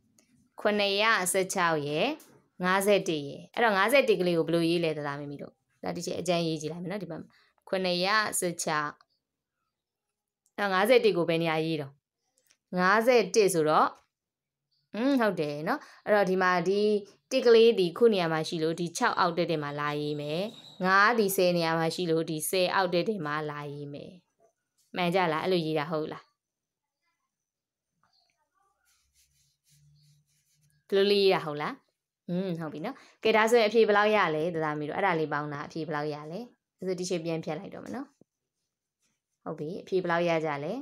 916ရယ်51ရယ်အဲ့တော့51ကလေးကိုဘယ်လိုရေးလဲသားမီးတို့ဒါဒီချက်အကျန်းရေးကြည့်လိုက်မယ်နော်ဒီမှာ916အဲ့51ကိုဘယ်နေရာရေးတော့51ဆိုတော့ဟုတ်တယ်เนาะအဲ့တော့ဒီမှာဒီတစ်ကလေးဒီခုနေရာမှာရှိလို့ဒီ6အောက်တက်တင်မှာလာရေးမယ်9ဒီ10နေရာမှာရှိလို့ဒီ10အောက်တက်တင်မှာလာရေးမယ်မှန်ကြလားအဲ့လိုရေးတာဟုတ်လားဘယ်လိုလေးရေးတာဟုတ်လားဟုတ်ပြီเนาะကဲဒါဆိုရင်အဖြေဘယ်လောက်ရလဲသားမီးတို့အဲ့ဒါလေးပေါင်းတာအဖြေဘယ်လောက်ရလဲဒါဆိုဒီချက်ပြန်ဖြတ်လိုက်တော့မယ်เนาะဟုတ်ပြီအဖြေဘယ်လောက်ရကြလဲ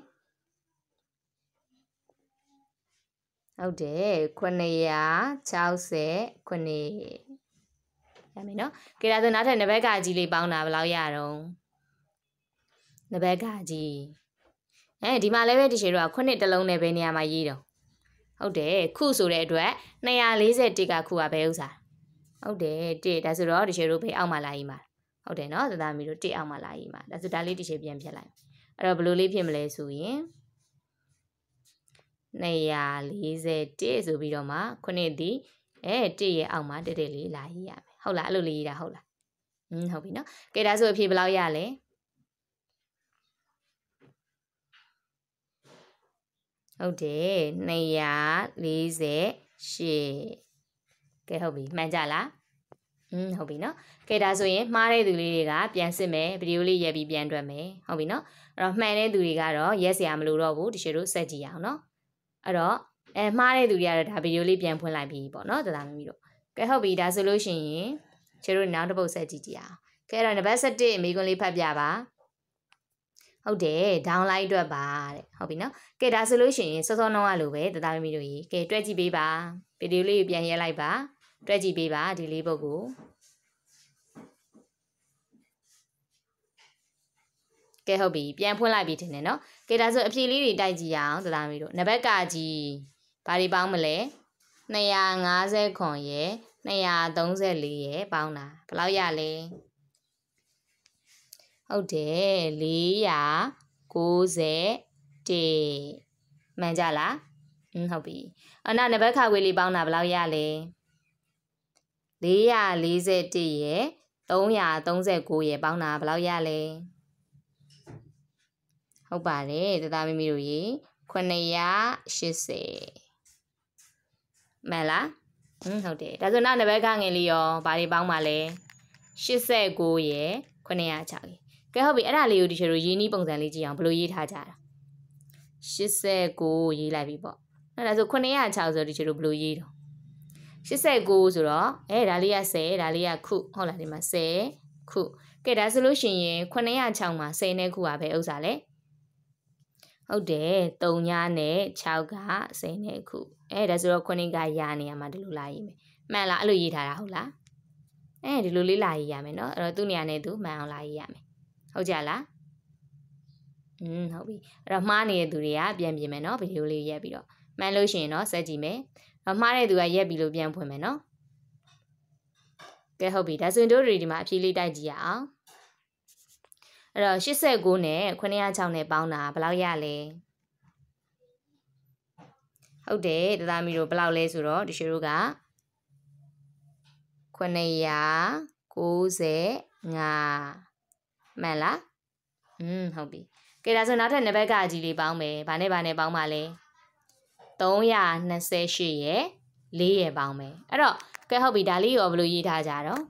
ဟုတ်တယ်969ရမယ်နော်ကဲဒါဆိုနောက်ထပ်နံပါတ်ကကြီးလေးပေါင်းတာဘယ်လောက်ရတော့နံပါတ်ကကြီးဒီမှာလည်းပဲဒီရှေတို့က9တလုံးနဲ့ပဲနေရာမှာရေးတော့ဟုတ်တယ်ခုဆိုတဲ့အတွက်241ကခုကဘယ်ဥစားဟုတ်တယ်1ဒါဆိုတော့ဒီရှေတို့ပဲအောက်မှာလာရေးမှာဟုတ်တယ်နော်သားမီးတို့1အောက်မှာလာရေးမှာဒါဆိုဒါလေးဒီရှေပြန်ဖြတ်လိုက်အဲ့တော့ဘယ်လိုလေးဖြစ်မလဲဆိုရင်241ဆိုပြီးတော့မှ9ဒီ1ရဲ့အောက်မှာတက်တက်လေးလာရေးရမယ်ဟုတ်လားအဲ့လိုလေးရေးတာဟုတ်လားဟုတ်ပြီနော်ကဲဒါဆိုအဖြေဘယ်လောက်ရလဲဟုတ်တယ်248ကဲဟုတ်ပြီမှန်ကြလားဟုတ်ပြီနော်ကဲဒါဆိုရင်မှားတဲ့သူလေးတွေကပြန်စစ်မယ်ဗီဒီယိုလေးရက်ပြီးပြန်တွက်မယ်ဟုတ်ပြီနော်အဲ့တော့မှန်တဲ့သူတွေကတော့ရက်စရာမလိုတော့ဘူးတချို့တို့ဆက်ကြည့်အောင်နော်အဲ့တော့မှားတဲ့သူတွေကတော့ဒါဗီဒီယိုလေးပြန်ဖွင့်လိုက်ပြီပေါ့နော်တသားမမီတို့ကဲဟုတ်ပြီဒါဆိုလို့ရှိရင်ကျတို့နောက်တစ်ပုတ်ဆက်ကြည့်ကြအောင်ကဲအဲ့တော့နံပါတ်7မိကွန်းလေးဖတ်ပြပါဟုတ်တယ် downline အတွက်ပါတဲ့ဟုတ်ပြီနော်ကဲဒါဆိုလို့ရှိရင်စောစောနှောင်းရလို့ပဲတသားမမီတို့ကြီးကဲတွက်ကြည့်ပေးပါဗီဒီယိုလေးပြန်ရဲလိုက်ပါတွက်ကြည့်ပေးပါဒီလေးပုတ်ကိုကဲဟုတ်ပြီပြန်ဖွင့်လိုက်ပြီထင်တယ်နော်ကဲဒါဆိုအဖြေလေးတွေတိုက်ကြည့်ရအောင်တသားမီတို့နံပါတ်ကကြီးဘာတွေပေါင်းမလဲ250ခွန်ရယ်234ရယ်ပေါင်းတာဘယ်လောက်ရလဲဟုတ်တယ်491မှန်ကြလားဟုတ်ပြီနောက်နံပါတ်ခါခွေလေးပေါင်းတာဘယ်လောက်ရလဲ441ရယ်339ရယ်ပေါင်းတာဘယ်လောက်ရလဲဟုတ်ပါတယ်တသားမမီတို့ရေ980မှန်လားဟုတ်တယ်ဒါဆိုနောက်နံပါတ်ခငယ်လေးရောဘာတွေပေါင်းပါလဲ89ရယ်906ရယ်ကဲဟုတ်ပြီအဲ့ဒါလေးကိုဒီချေတို့ရေးနည်းပုံစံလေးကြည့်အောင်ဘယ်လိုရေးထားကြတာ89ရေးလိုက်ပြီပေါ့နော်ဒါဆို906ဆိုဒီချေတို့ဘယ်လိုရေးတော့89ဆိုတော့ဒါလေးက10ဒါလေးကခုဟုတ်လားဒီမှာ10ခုကဲဒါဆိုလို့ရှိရင်906မှာ10နဲ့ခုကပဲဥစ္စာလဲဟုတ်တယ်3ညနဲ့6က10နဲ့ခုဒါဆိုတော့9ကရနေရမှာဒီလိုလာရေးမယ်မှန်လားအဲ့လိုရေးထားတာဟုတ်လားဒီလိုလေးလာရေးရမယ်နော်အဲ့တော့သူ့နေရာနဲ့သူမှန်အောင်လာရေးရမယ်ဟုတ်ကြလားဟုတ်ပြီအဲ့တော့မှားနေတဲ့သူတွေကပြန်ပြင်မယ်နော်ဗီဒီယိုလေးရက်ပြီးတော့မှန်လို့ရှိရင်တော့ဆက်ကြည့်မယ်မှားတဲ့သူကရက်ပြီးလို့ပြန်ဖွင့်မယ်နော်ကဲဟုတ်ပြီဒါဆိုရင်တို့ဒီမှာအဖြေလေးတိုက်ကြည့်ရအောင်အဲ့တော့89နဲ့906နဲ့ပေါင်းတာဘယ်လောက်ရလဲဟုတ်တယ်တသားမီတို့ဘယ်လောက်လဲဆိုတော့ဒီရှိတို့က995မှန်လားဟုတ်ပြီကဲဒါဆိုနောက်ထပ်နံပါတ်ကအကြီးလေးပေါင်းမယ်ဘာနဲ့ပေါင်းပါလဲ328ရယ်4ရယ်ပေါင်းမယ်အဲ့တော့ကဲဟုတ်ပြီဒါလေးရောဘယ်လိုရေးထားကြတော့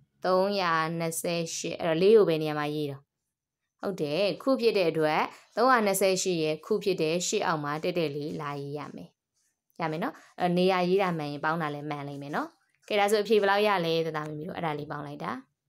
328အဲ့တော့4ကိုပဲနေရာမှာရေးတော့ဟုတ်တယ်ခုဖြစ်တဲ့အတွက်328ရယ်ခုဖြစ်တဲ့8အောက်မှာတက်တက်လေးလာရေးရမယ်နော်နေရာရေးတာမှန်ရင်ပေါင်းတာလည်းမှန်လိမ့်မယ်နော်ကဲဒါဆိုအဖြေဘယ်လောက်ရလဲတသားမီတို့အဲ့ဒါလေးပေါင်းလိုက်တာ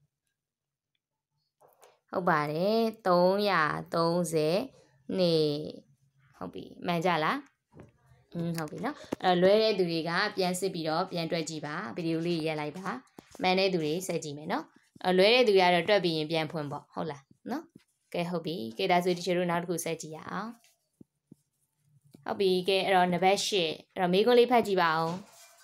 ဟုတ်ပါတယ်330ဟုတ်ပြီမှန်ကြလားဟုတ်ပြီနော်အဲ့တော့လွဲတဲ့သူတွေကပြန်စစ်ပြီးတော့ပြန်တွက်ကြည့်ပါဗီဒီယိုလေးရက်လိုက်ပါမှန်တဲ့သူတွေဆက်ကြည့်မယ်နော်လွဲတဲ့သူတွေကတော့တွက်ပြီးရင်ပြန်ဖွင့်ပေါ့ဟုတ်လားနော်ကဲဟုတ်ပြီကဲဒါဆိုဒီချေတို့နောက်တစ်ခုဆက်ကြည့်ရအောင်ဟုတ်ပြီကဲအဲ့တော့နံပါတ်8အဲ့တော့မေးခွန်းလေးဖတ်ကြည့်ပါဦး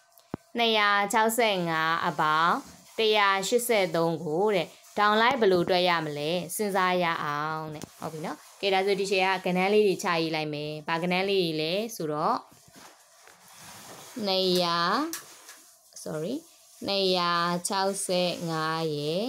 265အပေါင်း183ကိုတဲ့downline ဘယ်လိုတွက်ရမလဲစဉ်းစားရအောင်တဲ့ဟုတ်ပြီနော်ကဲဒါဆိုဒီချေကကဏ္ဍလေးတွေခြာရေးလိုက်မယ်ဘာကဏ္ဍလေးတွေလဲဆိုတော့265ရယ်183ရယ်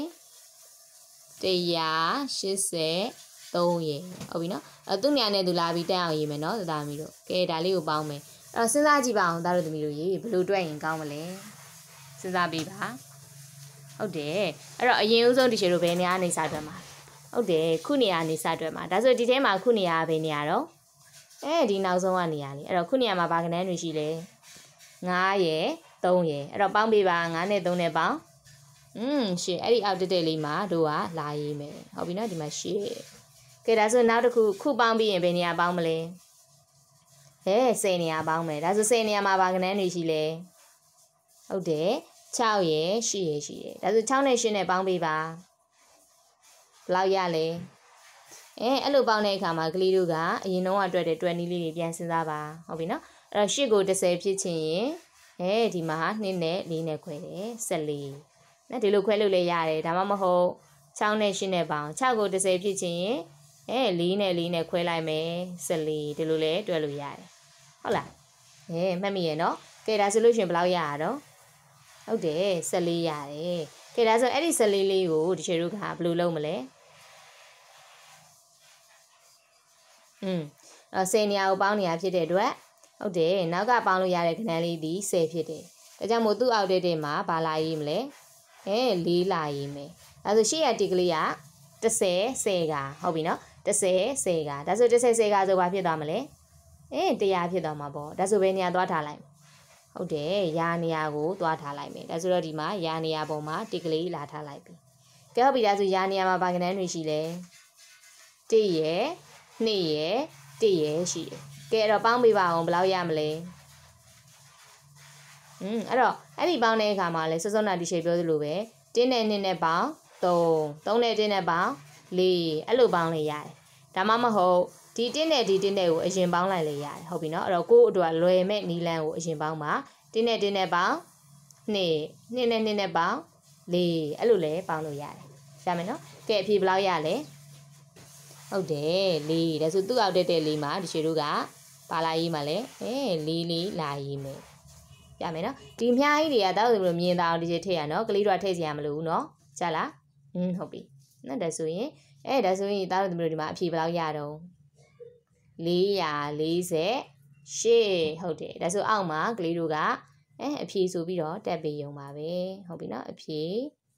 ဟုတ်ပြီနော်သူ့နေရာနဲ့သူလာပြီးတက်အောင်ရေးမယ်နော်သားသမီးတို့ကဲဒါလေးကိုပေါင်းမယ်အဲ့တော့စဉ်းစားကြည့်ပါအောင်သားတို့သမီးတို့ရေးဘယ်လိုတွက်ရင်ကောင်းမလဲစဉ်းစားပြီးပါဟုတ်တယ်အဲ့တော့အရင်ဦးဆုံးဒီချေတို့ဘယ်နေရာနေစတွက်မှာဟုတ်တယ်ခုနေရာနေစတွက်မှာဒါဆိုဒီထဲမှာခုနေရာဘယ်နေရာတော့ဒီနောက်ဆုံးကနေရာလေးအဲ့တော့ခုနေရာမှာဘာကဏ္ဍတွေရှိလဲ9ရယ်3ရယ်အဲ့တော့ပေါင်းပေးပါ9နဲ့3နဲ့ပေါင်းရှေ့အဲ့ဒီအောက်တက်လေးမှာတို့ကလာရေးမယ်ဟုတ်ပြီနော်ဒီမှာရှေ့ကဲဒါဆိုနောက်တစ်ခုပေါင်းပြီးရင်ဘယ်နေရာပေါင်းမလဲ10နေရာပေါင်းမယ်ဒါဆို10နေရာမှာဘာကဏ္ဍတွေရှိလဲဟုတ်တယ်6ရယ်8ရယ်ရှိတယ်ဒါဆို6နဲ့8နဲ့ပေါင်းပေးပါဘယ်လောက်ရလဲအဲ့လိုပေါင်းတဲ့အခါမှာကလေးတို့ကအရင်တော့အတွက်တဲ့20လေးတွေပြန်စဉ်းစားပါဟုတ်ပြီနော်အဲ့တော့8ကို10ဖြစ်ချင်ရင်ဒီမှာ2နဲ့4နဲ့ခွဲတယ်14နော်ဒီလိုခွဲလို့လည်းရတယ်ဒါမှမဟုတ်6နဲ့8နဲ့ပေါင်း6ကို10ဖြစ်ချင်ရင်4နဲ့4နဲ့ခွဲလိုက်မယ်14ဒီလိုလည်းတွဲလို့ရတယ်ဟုတ်လားမှတ်မိရဲ့နော်ကဲဒါဆိုလို့ရှင်ဘယ်လောက်ရရတော့ဟုတ်တယ်14ရတယ်ကဲဒါဆိုအဲ့ဒီ14လေးကိုဒီချေတို့ကဘယ်လိုလုပ်မလဲ 10နေရာကိုပေါင်းနေရဖြစ်တဲ့အတွက်ဟုတ်တယ်နောက်ကပေါင်းလို့ရတဲ့ခဏလေးဒီ10ဖြစ်တယ်ဒါကြောင့်မို့သူ့အောက်တဲ့မှာဘာလာရေးမလဲ4လာရေးမယ်အဲဆိုရှေ့ရတိကလေးက10 10ကဟုတ်ပြီနော်10 10ကဒါဆို10 10ကဆိုဘာဖြစ်သွားမလဲ100ဖြစ်သွားမှာပေါ့ဒါဆိုဘယ်နေရာသွားထားလိုက်ဟုတ်တယ်ရာနေရာကိုသွားထားလိုက်မယ်ဒါဆိုတော့ဒီမှာရာနေရာပေါ်မှာတိကလေးလာထားလိုက်ပြီကဲဟုတ်ပြီဒါဆိုရာနေရာမှာဘာကဏ္ဍတွေရှိလဲ1ရယ်2ရယ်1ရယ်ရှိတယ်ကဲအဲ့တော့ပေါင်းပေးပါအောင်ဘယ်လောက်ရမလဲအဲ့တော့အဲ့ဒီပေါင်းတဲ့အခါမှာလဲစောစောနာဒီရှေ့ပြောသလိုပဲ1နဲ့2နဲ့ပေါင်း3နဲ့1နဲ့ပေါင်း4အဲ့လိုပေါင်းလိုက်ရတယ်ဒါမှမဟုတ်ဒီ1နဲ့ဒီ1နဲ့ကိုအရင်ပေါင်းလိုက်လေရတယ်ဟုတ်ပြီနော်အဲ့တော့ကိုယ့်အတွက်လွယ်မဲ့နီလန်းကိုအရင်ပေါင်းပါ1နဲ့1နဲ့ပေါင်း2 2နဲ့2နဲ့ပေါင်း4အဲ့လိုလဲပေါင်းလို့ရတယ်ရမယ်နော်ကဲအဖြေဘယ်လောက်ရလဲဟုတ်တယ်4ဒါဆိုသူ့အောက်တက်တဲ့4မှာဒီရှေ့တို့ကပါလာရေးမှာလဲ4လာရေးမယ်ရမယ်နော်ဒီမြားကြီးတွေကတောက်လို့မြင်တာအောင်ဒီရှေ့ထည့်ရနော်ကလေးတော့ထည့်စရာမလိုဘူးနော်ကြားလားဟုတ်ပြီနော်ဒါဆိုရင်ဒါဆိုရင်တောက်လို့ဒီမှာအဖြေဘယ်လောက်ရတော့448ဟုတ်တယ်ဒါဆိုအောက်မှာကလေးတို့ကအဖြေဆိုပြီးတော့တက်ပေးရုံပါပဲဟုတ်ပြီနော်အဖြေ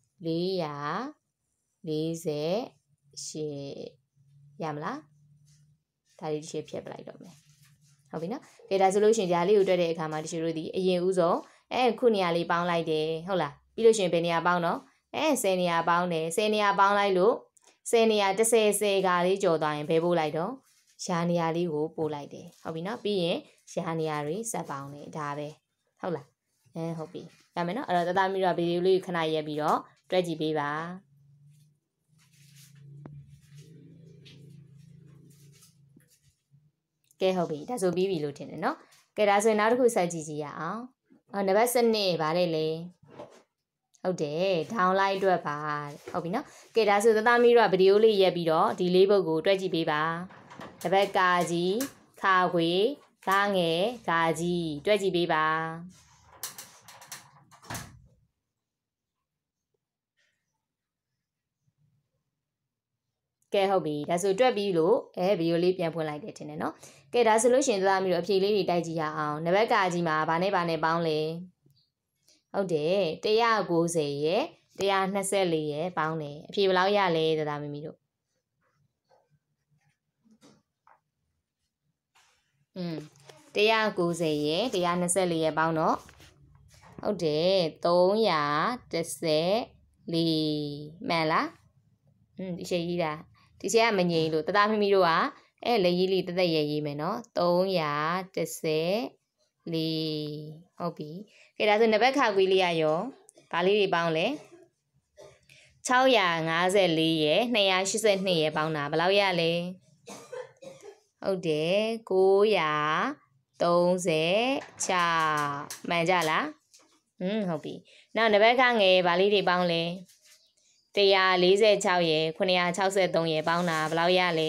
448ရမလားဒါလေးတစ်ချက်ဖြတ်ပလိုက်တော့မယ်ဟုတ်ပြီနော်ကဲဒါဆိုလို့ရှိရင်ဒါလေးကိုတွေ့တဲ့အခါမှာတချို့တို့ဒီအရင်ဦးဆုံးခုနေရာလေးပေါင်းလိုက်တယ်ဟုတ်လားပြီးလို့ရှိရင်ဘယ်နေရာပေါင်းတော့10နေရာပေါင်းတယ်10နေရာပေါင်းလိုက်လို့10နေရာ10ကလေးကြော်သွားရင်ဘယ်ပို့လိုက်တော့ရာနေရာလေးကိုပို့လိုက်တယ်ဟုတ်ပြီနော်ပြီးရင်ရာနေရာတွေဆက်ပေါင်းတယ်ဒါပဲဟုတ်လားဟုတ်ပြီရမယ်နော်အဲ့တော့တသားမိတော့ဗီဒီယိုလေးခဏရက်ပြီးတော့တွဲကြည့်ပေးပါကဲဟုတ်ပြီဒါဆိုပြီးပြီလို့ထင်တယ်နော်ကဲဒါဆိုရင်နောက်တစ်ခုဆက်ကြည့်ကြည့်ရအောင်နံပါတ်7ဗါတယ်လေဟုတ်တယ်ထောင်းလိုက်အတွက်ပါဟုတ်ပြီနော်ကဲဒါဆိုတသားမိတော့ဗီဒီယိုလေးရက်ပြီးတော့ဒီလေးပုဒ်ကိုတွဲကြည့်ပေးပါတပတ်ကာကြီးခါခွေကားငယ်ကာကြီးတွဲကြည့်ပေးပါကဲဟုတ်ပြီဒါဆိုတွက်ပြီးလို့ဗီဒီယိုလေးပြန်ဖွင့်လိုက်တယ်ထင်တယ်နော်ကဲဒါဆိုလို့ရှိရင်သွားပြီးတော့အဖြေလေးတွေတိုက်ကြည့်ရအောင်နံပါတ်ကာကြီးမှာဘာနဲ့ဘာနဲ့ပေါင်းလဲဟုတ်တယ်190ရယ်124ရယ်ပေါင်းတယ်အဖြေဘယ်လောက်ရလဲသာမီမီတို့190ရယ်124ရယ်ပေါင်းတော့ဟုတ်တယ်314မှန်လားဒီရှေ့ကြီးတာဒီရှေ့ကမငြိမ်လို့တသားမိမိတို့ကလက်ရေးလေးတသက်ရေးမယ်နော်314ဟုတ်ပြီကဲဒါဆိုနံပါတ်ခါကွေးလေးရရောဘာလေးတွေပေါင်းလဲ654ရယ်282ရယ်ပေါင်းတာဘယ်လောက်ရလဲဟုတ်တယ်936မှန်ကြလားဟုတ်ပြီနောက်နံပါတ်ခငယ်ဘာလေးတွေပေါင်းလဲ146ရယ်963ရယ်ပေါင်းတာဘယ်လောက်ရလဲ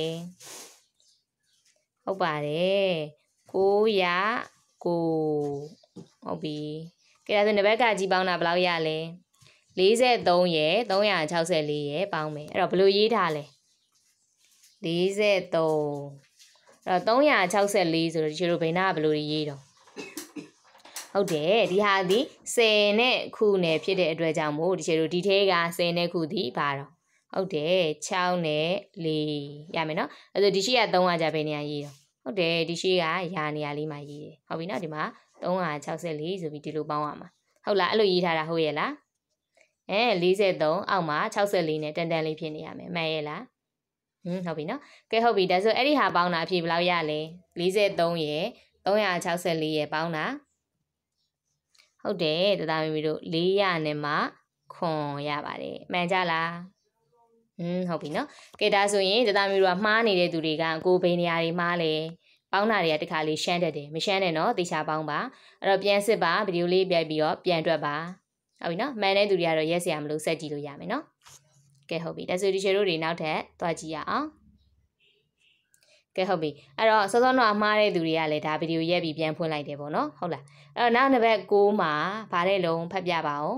ဟုတ်ပါတယ်909ဟုတ်ပြီကဲဒါဆိုနံပါတ်ကကြီးပေါင်းတာဘယ်လောက်ရလဲ43ရယ်364ရယ်ပေါင်းမယ်အဲ့တော့ဘယ်လိုရေးထားလဲ43အဲ့တော့364ဆိုတော့ဒီလိုဘိန်းနာကဘယ်လိုရေးတော့ဟုတ်တယ်ဒီဟာဒီ10နဲ့ခုနဲ့ဖြစ်တဲ့အတွက်ကြောင့်မို့ဒီချေတို့ဒီထဲက10နဲ့ခုဒီပါတော့ဟုတ်တယ်6နဲ့4ရမယ်နော်အဲ့ဒါဒီရှိက3ကြပဲနေရာရေးတော့ဟုတ်တယ်ဒီရှိကရာနေရာလေးမှာရေးတယ်ဟုတ်ပြီနော်ဒီမှာ364ဆိုပြီးဒီလိုပေါင်းရမှာဟုတ်လားအဲ့လိုရေးထားတာဟုတ်ရဲ့လား43အောက်မှာ64နဲ့တန်တန်လေးဖြစ်နေရမယ်မှန်ရဲ့လားဟုတ်ပြီနော်ကဲဟုတ်ပြီဒါဆိုအဲ့ဒီဟာပေါင်းတာအဖြစ်ဘယ်လောက်ရလဲ43ရယ်364ရယ်ပေါင်းတာဟုတ်တယ်တသားမီတို့400နဲ့မှခွန်ရပါတယ်မှန်ကြလားဟုတ်ပြီနော်ကဲဒါဆိုရင်တသားမီတို့ကမှားနေတဲ့သူတွေကကိုဘိန်းနေရာတွေမှားလဲပေါင်းတာတွေကတခါလေးရှမ်းတတ်တယ်မရှမ်းနဲ့နော်တေချာပေါင်းပါအဲ့တော့ပြန်စစ်ပါဗီဒီယိုလေးပြပြီးတော့ပြန်တွက်ပါဟုတ်ပြီနော်မှန်တဲ့သူတွေကတော့ရက်စရာမလိုဆက်ကြည့်လို့ရမယ်နော်ကဲဟုတ်ပြီဒါဆိုဒီချေတို့တွေနောက်ထပ်သွားကြည့်ရအောင်ကဲဟုတ်ပြီအဲ့တော့စောစောတော့မှားတဲ့သူတွေကလည်းဒါဗီဒီယိုရက်ပြီးပြန်ဖွင့်လိုက်တယ်ပေါ့နော်ဟုတ်လားအဲ့တော့နောက်နံပါတ်6မှာဗါတဲ့လုံးဖတ်ပြပါဦး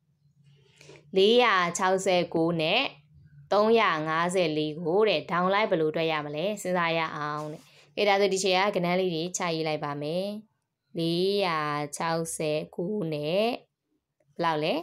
469နဲ့354ကိုတဲ့ဒေါင်လိုက်ဘယ်လိုတွက်ရမလဲစဉ်းစားရအောင်တဲ့ကဲဒါဆိုဒီချိန်ကကဏ္ဍလေးတွေခြာရေးလိုက်ပါမယ်469နဲ့ဘယ်လောက်လဲ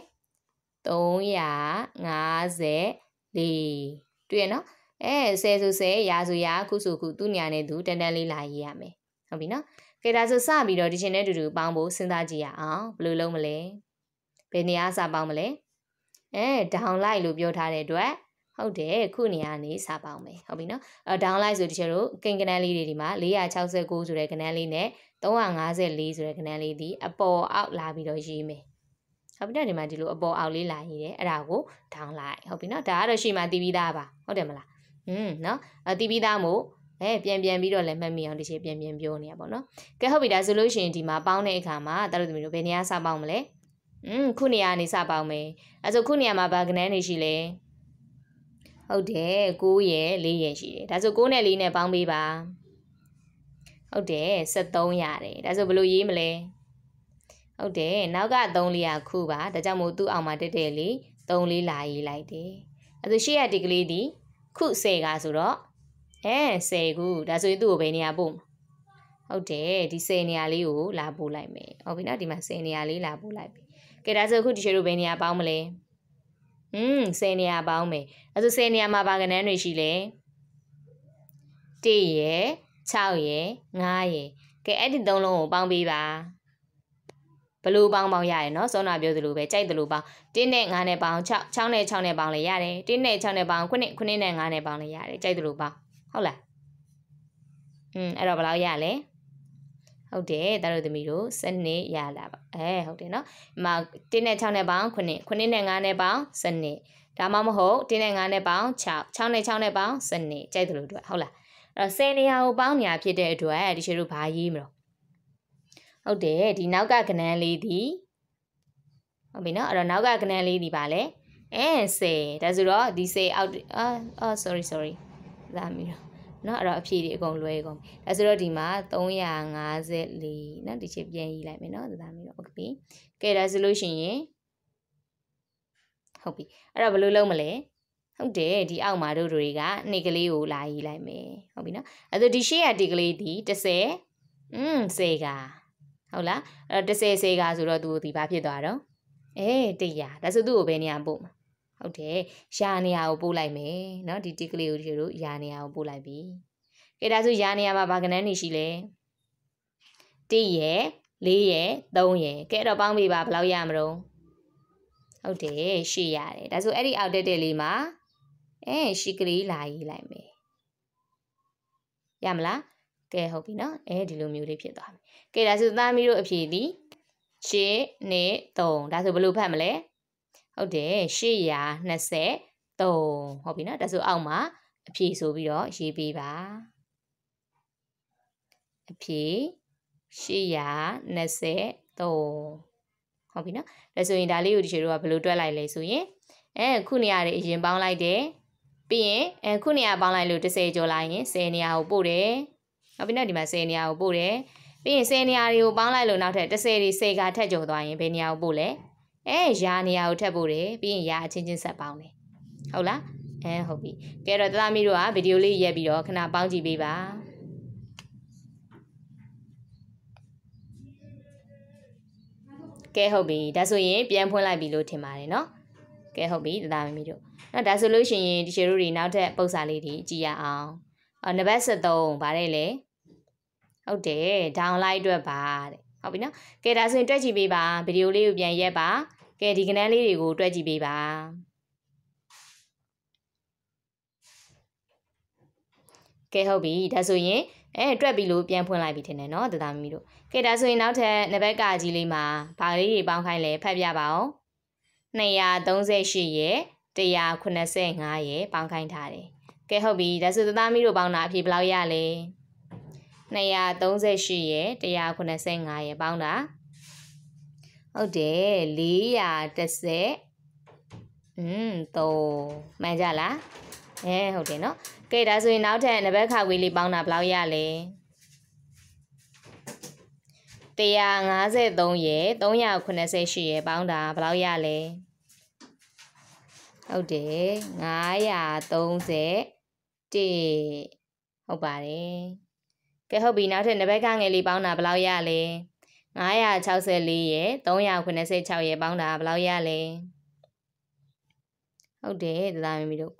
354တွေ့ရနော်10ဆို10ရာဆိုရာခုဆိုခုသူ့ညာနဲ့သူတန်တန်လေးလာရေးရမယ်ဟုတ်ပြီနော်ကဲဒါဆိုစပြီးတော့ဒီချိန်နဲ့တူတူပေါင်းဖို့စဉ်းစားကြည့်ရအောင်ဘယ်လိုလုပ်မလဲဘယ်နေရာစပေါင်းမလဲdown line လို့ပြောထားတဲ့အတွက်ဟုတ်တယ်ခုနေရာနေစပေါင်းမယ်ဟုတ်ပြီနော်down line ဆိုဒီချက်တို့ကိန်းကဏ္ဍလေးတွေဒီမှာ469ဆိုတဲ့ကဏ္ဍလေးနဲ့354ဆိုတဲ့ကဏ္ဍလေးဒီအပေါ်အောက်လာပြီးတော့ရေးမယ်ဟုတ်ပြီနော်ဒီမှာဒီလိုအပေါ်အောက်လေးလာရေးတယ်အဲ့ဒါကို down line ဟုတ်ပြီနော်ဒါကတော့ရှေ့မှာတည်ပြီးသားပါဟုတ်တယ်မလားနော်တည်ပြီးသားမို့ပြန်ပြီးတော့လည်းမှတ်မိအောင်ဒီချိန်ပြန်ပြောနေရပါတော့ကဲဟုတ်ပြီဒါဆိုလို့ရှိရင်ဒီမှာပေါင်းတဲ့အခါမှာတတို့သမီးတို့ဘယ်နေရာစပေါင်းမလဲခုနေရာနေစပေါင်းမယ်အဲဆိုခုနေရာမှာဘာကဏ္ဍနေရှိလဲဟုတ်တယ်9ရယ်4ရယ်ရှိတယ်ဒါဆို9နဲ့4နဲ့ပေါင်းပေးပါဟုတ်တယ်73ရတယ်ဒါဆိုဘယ်လိုရေးမလဲဟုတ်တယ်နောက်က3လေးကခုပါဒါကြောင့်မို့သူ့အောင်မှာတက်တယ်လေ3လေးလာရေးလိုက်တယ်အဲဆိုရှေ့ရဒီကလေးဒီခု10ကဆိုတော့10ခုဒါဆိုရင်သူ့ကိုဘယ်နေရာပို့ဟုတ်တယ်ဒီ10နေရာလေးကိုလာပို့လိုက်မယ်ဟုတ်ပြီနော်ဒီမှာ10နေရာလေးလာပို့လိုက်ပြီကဲဒါဆိုအခုဒီရှေ့တို့ဘယ်နေရာပေါင်းမလဲ10နေရာပေါင်းမယ်အဲဆို10နေရာမှာဘာကဏ္ဍတွေရှိလဲ1ရယ်6ရယ်5ရယ်ကဲအဲ့ဒီ3လုံးကိုပေါင်းပေးပါဘလို့ပေါင်းရရယ်နော်စောနာပြောသလိုပဲကြိုက်သလိုပေါင်း1နဲ့5နဲ့ပေါင်း6နဲ့6နဲ့ပေါင်းလည်းရတယ်1နဲ့6နဲ့ပေါင်း9နဲ့9နဲ့5နဲ့ပေါင်းလည်းရတယ်ကြိုက်သလိုပေါင်းဟုတ်လားအဲ့တော့ဘယ်လောက်ရလဲဟုတ်တယ်တာတို့သမီးတို့စနစ်ရလာပါဟုတ်တယ်နော်ဒီမှာ1နဲ့6နဲ့ပေါင်း9နဲ့5နဲ့ပေါင်းစနစ်ဒါမှမဟုတ်1နဲ့5နဲ့ပေါင်း6နဲ့6နဲ့ပေါင်းစနစ်ကြိုက်သလိုအတွက်ဟုတ်လားအဲ့တော့10နေရာကိုပေါင်းညာဖြစ်တဲ့အတွက်ဒီချေတို့ဘာရေးမလို့ဟုတ်တယ်ဒီနောက်ကကဏ္ဍလေးဒီဟုတ်ပြီနော်အဲ့တော့နောက်ကကဏ္ဍလေးဒီပါလဲ10ဒါဆိုတော့ဒီ10အောက်sorry ဒါမျိုးနော်အဲ့တော့အဖြေတွေအကုန်လွဲကုန်ဒါဆိုတော့ဒီမှာ354နော်ဒီချက်ပြန်ရေးလိုက်မယ်နော်ဒါမျိုးတော့ဟုတ်ပြီကဲဒါဆိုလို့ရှိရင်ဟုတ်ပြီအဲ့တော့ဘယ်လိုလုပ်မလဲဟုတ်တယ်ဒီအောက်မှာတို့တွေကနှစ်ကလေးကိုလာရေးလိုက်မယ်ဟုတ်ပြီနော်အဲ့ဆိုဒီရှေ့ကဒီကလေးဒီ10 10ကဟုတ်လားအဲ့တော့10ကဆိုတော့သူဒီဘာဖြစ်သွားတော့100ဒါဆိုသူ့ကိုဘယ်နေရာပို့မှာဟုတ်တယ်ရာနေရာကိုပို့လိုက်မယ်เนาะဒီတစ်ကလေးကိုတို့ရာနေရာကိုပို့လိုက်ပြီကဲဒါဆိုရာနေရာမှာဘာကဏ္ဍနေရှိလဲ1ရယ်4ရယ်3ရယ်ကဲတော့ပေါင်းပေးပါဘယ်လောက်ရမလို့ဟုတ်တယ်8ရတယ်ဒါဆိုအဲ့ဒီအောက်တက်တဲ့လေးမှာ8ကလေးလာရေးလိုက်မယ်ရမလားကဲဟုတ်ပြီเนาะဒီလိုမျိုးလေးဖြစ်သွားပြီကဲဒါဆိုသားမီးတို့အဖြေဒီ8နဲ့3ဒါဆိုဘယ်လိုဖတ်မလဲဟုတ်တယ်823ဟုတ်ပြီနော်ဒါဆိုအောက်မှာအဖြေဆိုပြီးတော့ရေးပေးပါအဖြေ823ဟုတ်ပြီနော်ဒါဆိုရင်ဒါလေးကိုဒီချေတို့ကဘယ်လိုတွက်လိုက်လဲဆိုရင်ခုနေရာတွေအရင်ပေါင်းလိုက်တယ်ပြီးရင်ခုနေရာပေါင်းလိုက်လို့10ကျော်လိုက်ရင်10နေရာကိုပို့တယ်ဟုတ်ပြီနော်ဒီမှာ10နေရာကိုပို့တယ်ပြီးရင်10နေရာတွေကိုပေါင်းလိုက်လို့နောက်ထပ်10တွေ10ကထက်ကျော်သွားရင်ဘယ်နေရာကိုပို့လဲရာနေရာကိုထပ်ပို့တယ်ပြီးရင်ရာအချင်းချင်းဆက်ပေါင်းတယ်ဟုတ်လားဟုတ်ပြီကဲတော့သားမီးတို့ကဗီဒီယိုလေးရက်ပြီးတော့ခဏပေါင်းကြည့်ပေးပါကဲဟုတ်ပြီဒါဆိုရင်ပြန်ဖွင့်လိုက်ပြီလို့ထင်ပါတယ်နော်ကဲဟုတ်ပြီသားမီးတို့နော်ဒါဆိုလို့ရှိရင်ဒီချေတို့တွေနောက်ထပ်ပုံစံလေးတွေကြည့်ရအောင်နံပါတ်73ဗါတဲ့လေဟုတ်တယ် download အတွက်ပါတဲ့ဟုတ်ပြီနော်ကဲဒါဆိုရင်တွက်ကြည့်ပေးပါဗီဒီယိုလေးကိုပြန်ရက်ပါကဲဒီကဏ္ဍလေးတွေကိုတွက်ကြည့်ပေးပါကဲဟုတ်ပြီဒါဆိုရင်တွက်ပြီးလို့ပြန်ဖွင့်လိုက်ပြီထင်တယ်နော်သားမီးတို့ကဲဒါဆိုရင်နောက်ထပ်နံပါတ်ကကြီးလေးမှာဘာလေးတွေပေါင်းခိုင်းလဲဖတ်ပြပါအောင်238ရဲ့185ရဲ့ပေါင်းခိုင်းထားတယ်ကဲဟုတ်ပြီဒါဆိုသားမီးတို့ပေါင်းတာအဖြစ်ဘယ်လောက်ရလဲ238ရဲ့185ရဲ့ပေါင်းတာဟုတ်တယ်4303မှန်ကြလားဟုတ်တယ်နော်ကဲဒါဆိုရင်နောက်ထပ်နံပါတ်ခါခွေးလေးပေါင်းတာဘယ်လောက်ရလဲ153ရဲ့388ရဲ့ပေါင်းတာဘယ်လောက်ရလဲဟုတ်တယ်530ဟုတ်ပါတယ်ကဲဟုတ်ပြီနောက်ထပ်နှစ်ဘက်ကငယ်လေးပေါင်းတာဘယ်လောက်ရလဲ964ရဲ့386ရဲ့ပေါင်းတာဘယ်လောက်ရလဲဟုတ်တယ်သားသမီးတို့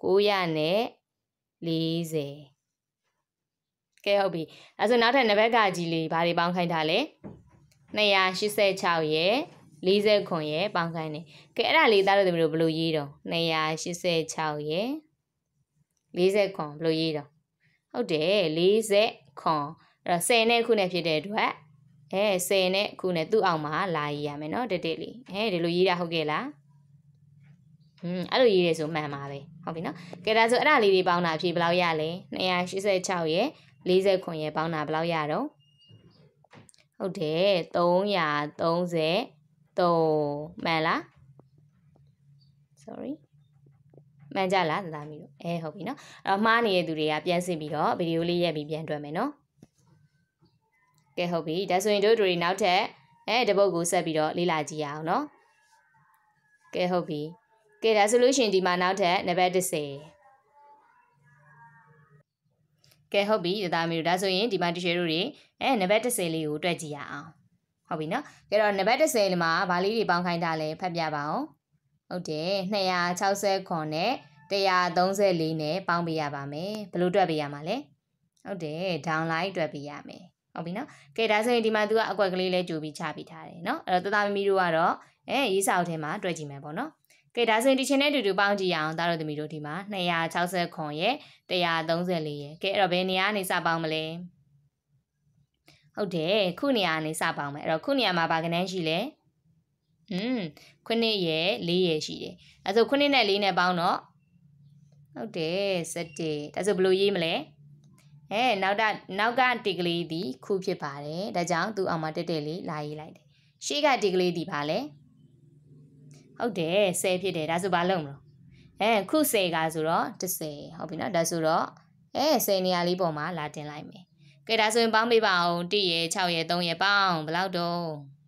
940ကဲဟုတ်ပြီအဲဆိုနောက်ထပ်နှစ်ဘက်ကကြီးလေးဘာတွေပေါင်းခိုင်းထားလဲ286ရဲ့49ရဲ့ပေါင်းခိုင်းတယ်ကဲအဲ့ဒါလေးသားတို့သမီးတို့ဘယ်လိုရေးတော့286ရဲ့40ခွန်ဘယ်လိုရေးတော့ဟုတ်တယ်40ခွန်အဲ့တော့10နဲ့ခုနဲ့ဖြစ်တဲ့အတွက်10နဲ့ခုနဲ့သူ့အောင်မှာလာရေးရမယ်နော်တက်တက်လေးဒီလိုရေးတာဟုတ်ကဲ့လားအဲ့လိုရေးရဆိုမှန်ပါပဲဟုတ်ပြီနော်ကဲဒါဆိုအဲ့ဒါလေးတွေပေါင်းတာအဖြစ်ဘယ်လောက်ရလဲ286ရဲ့40ခွန်ရဲ့ပေါင်းတာဘယ်လောက်ရတော့ဟုတ်တယ်333မှန်လား sorry မှန်ကြလားသားသမီးတို့ဟုတ်ပြီနော်အဲ့တော့မှားနေတဲ့သူတွေကပြန်စစ်ပြီးတော့ဗီဒီယိုလေးရက်ပြီးပြန်တွေ့မယ်နော်ကဲဟုတ်ပြီဒါဆိုရင်တို့တွေနောက်ထပ်တပုတ်ကိုဆက်ပြီးတော့လေ့လာကြည့်ရအောင်နော်ကဲဟုတ်ပြီကဲဒါဆိုလို့ရှိရင်ဒီမှာနောက်ထပ်နံပါတ်10ကဲဟုတ်ပြီသားသမီးတို့ဒါဆိုရင်ဒီမှာတချို့တို့တွေနံပါတ်10လေးကိုတွက်ကြည့်ရအောင်ဟုတ်ပြီနော်ကဲတော့နံပါတ်10လေးမှာဗာလေးတွေပေါင်းခိုင်းတာလဲဖတ်ပြပါအောင်ဟုတ်တယ်260နဲ့134နဲ့ပေါင်းပေးရပါမယ်ဘယ်လိုတွက်ပေးရမှာလဲဟုတ်တယ် downline တွက်ပေးရမယ်ဟုတ်ပြီနော်ကဲဒါဆိုရင်ဒီမှာသူကအကွက်ကလေးလဲကြိုပြီးချပေးထားတယ်နော်အဲ့တော့သားသမီးတို့ကတော့ရေးစာအုပ်ထဲမှာတွက်ကြည့်မယ်ပေါ့နော်ကဲဒါဆိုရင်ဒီချင်းနဲ့တူတူပေါင်းကြည့်ရအောင်သားတို့သမီးတို့ဒီမှာ260ရဲ့134ရဲ့ကဲအဲ့တော့ဘယ်နေရာကနေစပေါင်းမလဲဟုတ်တယ်ခုနေရာကနေစပေါင်းမယ်အဲ့တော့ခုနေရာမှာဘာကဏ္ဍရှိလဲ9ရဲ့4ရဲ့ရှိတယ်အဲ့ဆို9နဲ့4နဲ့ပေါင်းတော့ဟုတ်တယ်17ဒါဆိုဘယ်လိုရေးမလဲနောက်ကတိကလေးဒီခုဖြစ်ပါတယ်ဒါကြောင့်သူ့အောင်မှာတက်တက်လေးလာရေးလိုက်တယ်ရှေ့ကတိကလေးဒီပါလဲဟုတ်တယ်10ဖြစ်တယ်ဒါဆိုဘာလုပ်မလို့ခု10ကဆိုတော့10ဟုတ်ပြီနော်ဒါဆိုတော့10နေရာလေးပေါ်မှာလာတင်လိုက်မယ်ကဲဒါဆိုရင်ပေါင်းပေးပါအောင်1ရဲ့6ရဲ့3ရဲ့ပေါင်းဘယ်လောက်တော့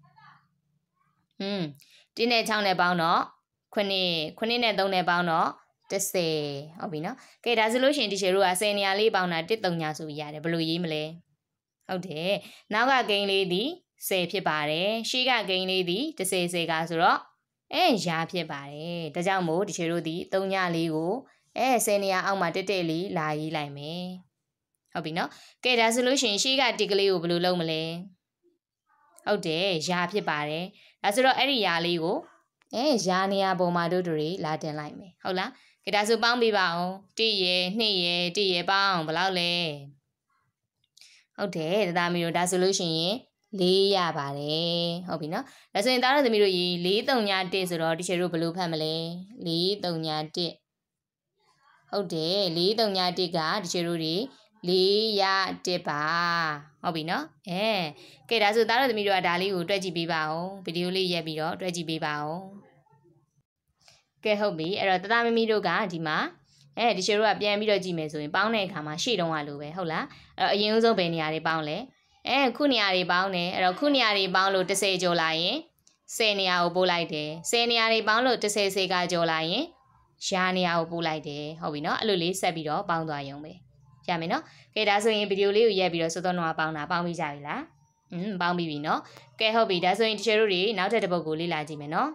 1နဲ့6နဲ့ပေါင်းတော့9နဲ့3နဲ့ပေါင်းတော့10ဟုတ်ပြီနော်ကဲဒါဆိုလို့ရှိရင်ဒီချေတို့က10နေရာလေးပေါင်းတာ1 3ညာဆိုပြီးရတယ်ဘယ်လိုရေးမလဲဟုတ်တယ်နောက်ကဂိမ်းလေးဒီ10ဖြစ်ပါတယ်ရှေ့ကဂိမ်းလေးဒီ10ကဆိုတော့ရာဖြစ်ပါတယ်ဒါကြောင့်မို့ဒီချေတို့ဒီ3ညလေးကို10နေရာအောက်မှာတက်တက်လေးလာရေးလိုက်မယ်ဟုတ်ပြီနော်ကဲဒါဆိုလို့ရှိရင်ရှေ့ကတစ်ကလေးကိုဘယ်လိုလုပ်မလဲဟုတ်တယ်ရာဖြစ်ပါတယ်ဒါဆိုတော့အဲ့ဒီရာလေးကိုရာနေရာပေါ်မှာတို့တွေလာတင်လိုက်မယ်ဟုတ်လားကဲဒါဆိုပေါင်းပေးပါအောင်1ရဲ့2ရဲ့1ရဲ့ပေါင်းဘယ်လောက်လဲဟုတ်တယ်သားသမီးတို့ဒါဆိုလို့ရှိရင်4ရပါတယ်ဟုတ်ပြီနော်ဒါဆိုရင်သားတို့သမီးတို့ရေ431ဆိုတော့ဒီချေတို့ဘယ်လိုဖတ်မလဲ431ဟုတ်တယ်431ကဒီချေတို့တွေ4ရ1ပါဟုတ်ပြီနော်ကဲဒါဆိုသားတို့သမီးတို့ကဒါလေးကိုတွက်ကြည့်ပေးပါဦးဗီဒီယိုလေးရက်ပြီးတော့တွက်ကြည့်ပေးပါဦးကဲဟုတ်ပြီအဲ့တော့သားသမီးတို့ကဒီမှာဒီချေတို့ကပြန်ပြီးတော့ကြည့်မယ်ဆိုရင်ပေါင်းတဲ့အခါမှာရှေ့တုန်းကလိုပဲဟုတ်လားအဲ့တော့အရင်ဆုံးဘယ်နေရာတွေပေါင်းလဲခုနေရာတွေပေါင်းတယ်အဲ့တော့ခုနေရာတွေပေါင်းလို့10ကျော်လာရင်10နေရာကိုပို့လိုက်တယ်10နေရာတွေပေါင်းလို့10ကကျော်လာရင်ရာနေရာကိုပို့လိုက်တယ်ဟုတ်ပြီနော်အဲ့လိုလေးဆက်ပြီးတော့ပေါင်းသွားရုံပဲရမယ်နော်ကဲဒါဆိုရင်ဗီဒီယိုလေးကိုရက်ပြီးတော့စောစောတော့ပေါင်းတာပေါင်းပြီးကြပြီလားပေါင်းပြီးပြီနော်ကဲဟုတ်ပြီဒါဆိုရင်တချို့တို့တွေနောက်ထပ်တစ်ပုဒ်ကိုလေ့လာကြည့်မယ်နော်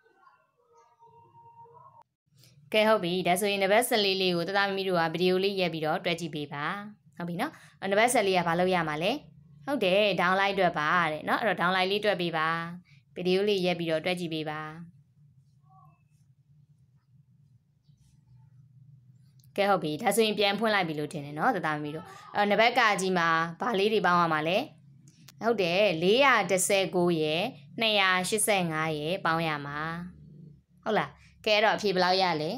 ကဲဟုတ်ပြီဒါဆိုရင်နံပါတ်14လေးကိုသားသမီးတို့ကဗီဒီယိုလေးရက်ပြီးတော့တွက်ကြည့်ပေးပါဟုတ်ပြီနော်နံပါတ်14ကဘာလုပ်ရမှာလဲဟုတ်တယ် download တွက်ပါတဲ့เนาะအဲ့တော့ download လေးတွက်ပေးပါဗီဒီယိုလေးရက်ပြီးတော့တွက်ကြည့်ပေးပါကဲဟုတ်ပြီဒါဆိုရင်ပြန်ဖွင့်လိုက်ပြီလို့ထင်တယ်เนาะသားသမီးတို့အဲ့နံပါတ်ကကြီးမှာဘာလေးတွေပေါင်းရမှာလဲဟုတ်တယ်419ရဲ့285ရဲ့ပေါင်းရမှာဟုတ်လားကဲအဲ့တော့အဖြေဘယ်လောက်ရလဲ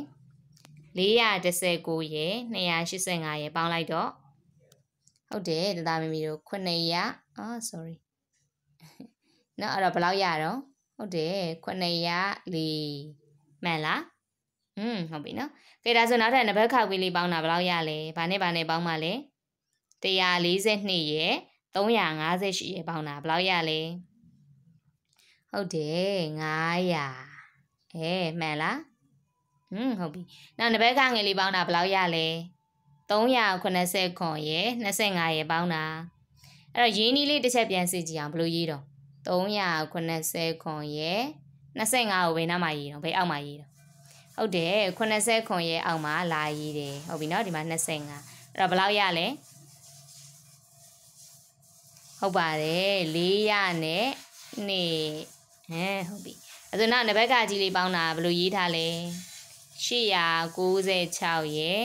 419ရဲ့285ရဲ့ပေါင်းလိုက်တော့ဟုတ်တယ်သားသမီးတို့900 sorry နော်အဲ့တော့ဘယ်လောက်ရတော့ဟုတ်တယ်904မှန်လားဟုတ်ပြီနော်ကဲဒါဆိုနောက်ထပ်နံပါတ်ခါခွေးလေးပေါင်းတာဘယ်လောက်ရလဲဘာနဲ့ပေါင်းမှာလဲ142ရဲ့358ရဲ့ပေါင်းတာဘယ်လောက်ရလဲဟုတ်တယ်900မှန်လားဟုတ်ပြီနောက်နံပါတ်ခငယ်လေးပေါင်းတာဘယ်လောက်ရလဲ389ရဲ့25ရဲ့ပေါင်းတာအဲ့တော့ရင်းနှီးလေးတစ်ချက်ပြန်စစ်ကြည့်အောင်ဘယ်လိုရေးတော့380ခွန်ရဲ့25ကိုဘယ်နားမှာရေးတော့ဘယ်အောက်မှာရေးတော့ဟုတ်တယ်80ခွန်ရဲ့အောက်မှာလာရေးတယ်ဟုတ်ပြီနော်ဒီမှာ25အဲ့တော့ဘယ်လောက်ရလဲဟုတ်ပါတယ်400နဲ့နေဟုတ်ပြီအဲ့ဒါနောက်နံပါတ်ကကြီးလေးပေါင်းတာဘယ်လိုရေးထားလဲ896ရဲ့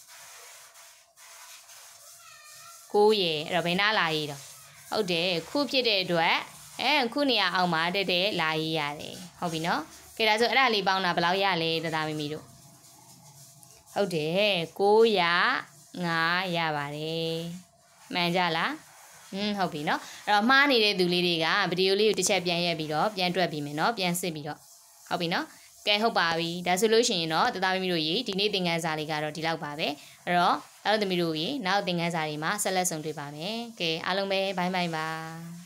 9ရဲ့အဲ့တော့ဘယ်နားလာရေးတော့ဟုတ်တယ်ခုဖြစ်တဲ့အတွက်ခုနေရာအောက်မှာတက်လာရေးရတယ်ဟုတ်ပြီနော်ကဲဒါဆိုအဲ့ဒါလေးပေါင်းတာဘယ်လောက်ရလဲတသားမမီတို့ဟုတ်တယ်905ရပါတယ်မှန်ကြလားဟုတ်ပြီနော်အဲ့တော့မှားနေတဲ့သူလေးတွေကဗီဒီယိုလေးကိုတစ်ချက်ပြန်ရက်ပြီးတော့ပြန်တွက်ပြီးမယ်နော်ပြန်စစ်ပြီးတော့ဟုတ်ပြီနော်ကဲဟုတ်ပါပြီဒါဆိုလို့ရှိရင်တော့တသားမမီတို့ရေဒီနေ့သင်ခန်းစာလေးကတော့ဒီလောက်ပါပဲအဲ့တော့သားတို့သမီးတို့ရေနောက်သင်ခန်းစာတွေမှာဆက်လက်ဆုံတွေ့ပါမယ်ကဲအားလုံးပဲဘိုင်းဘိုင်းပါ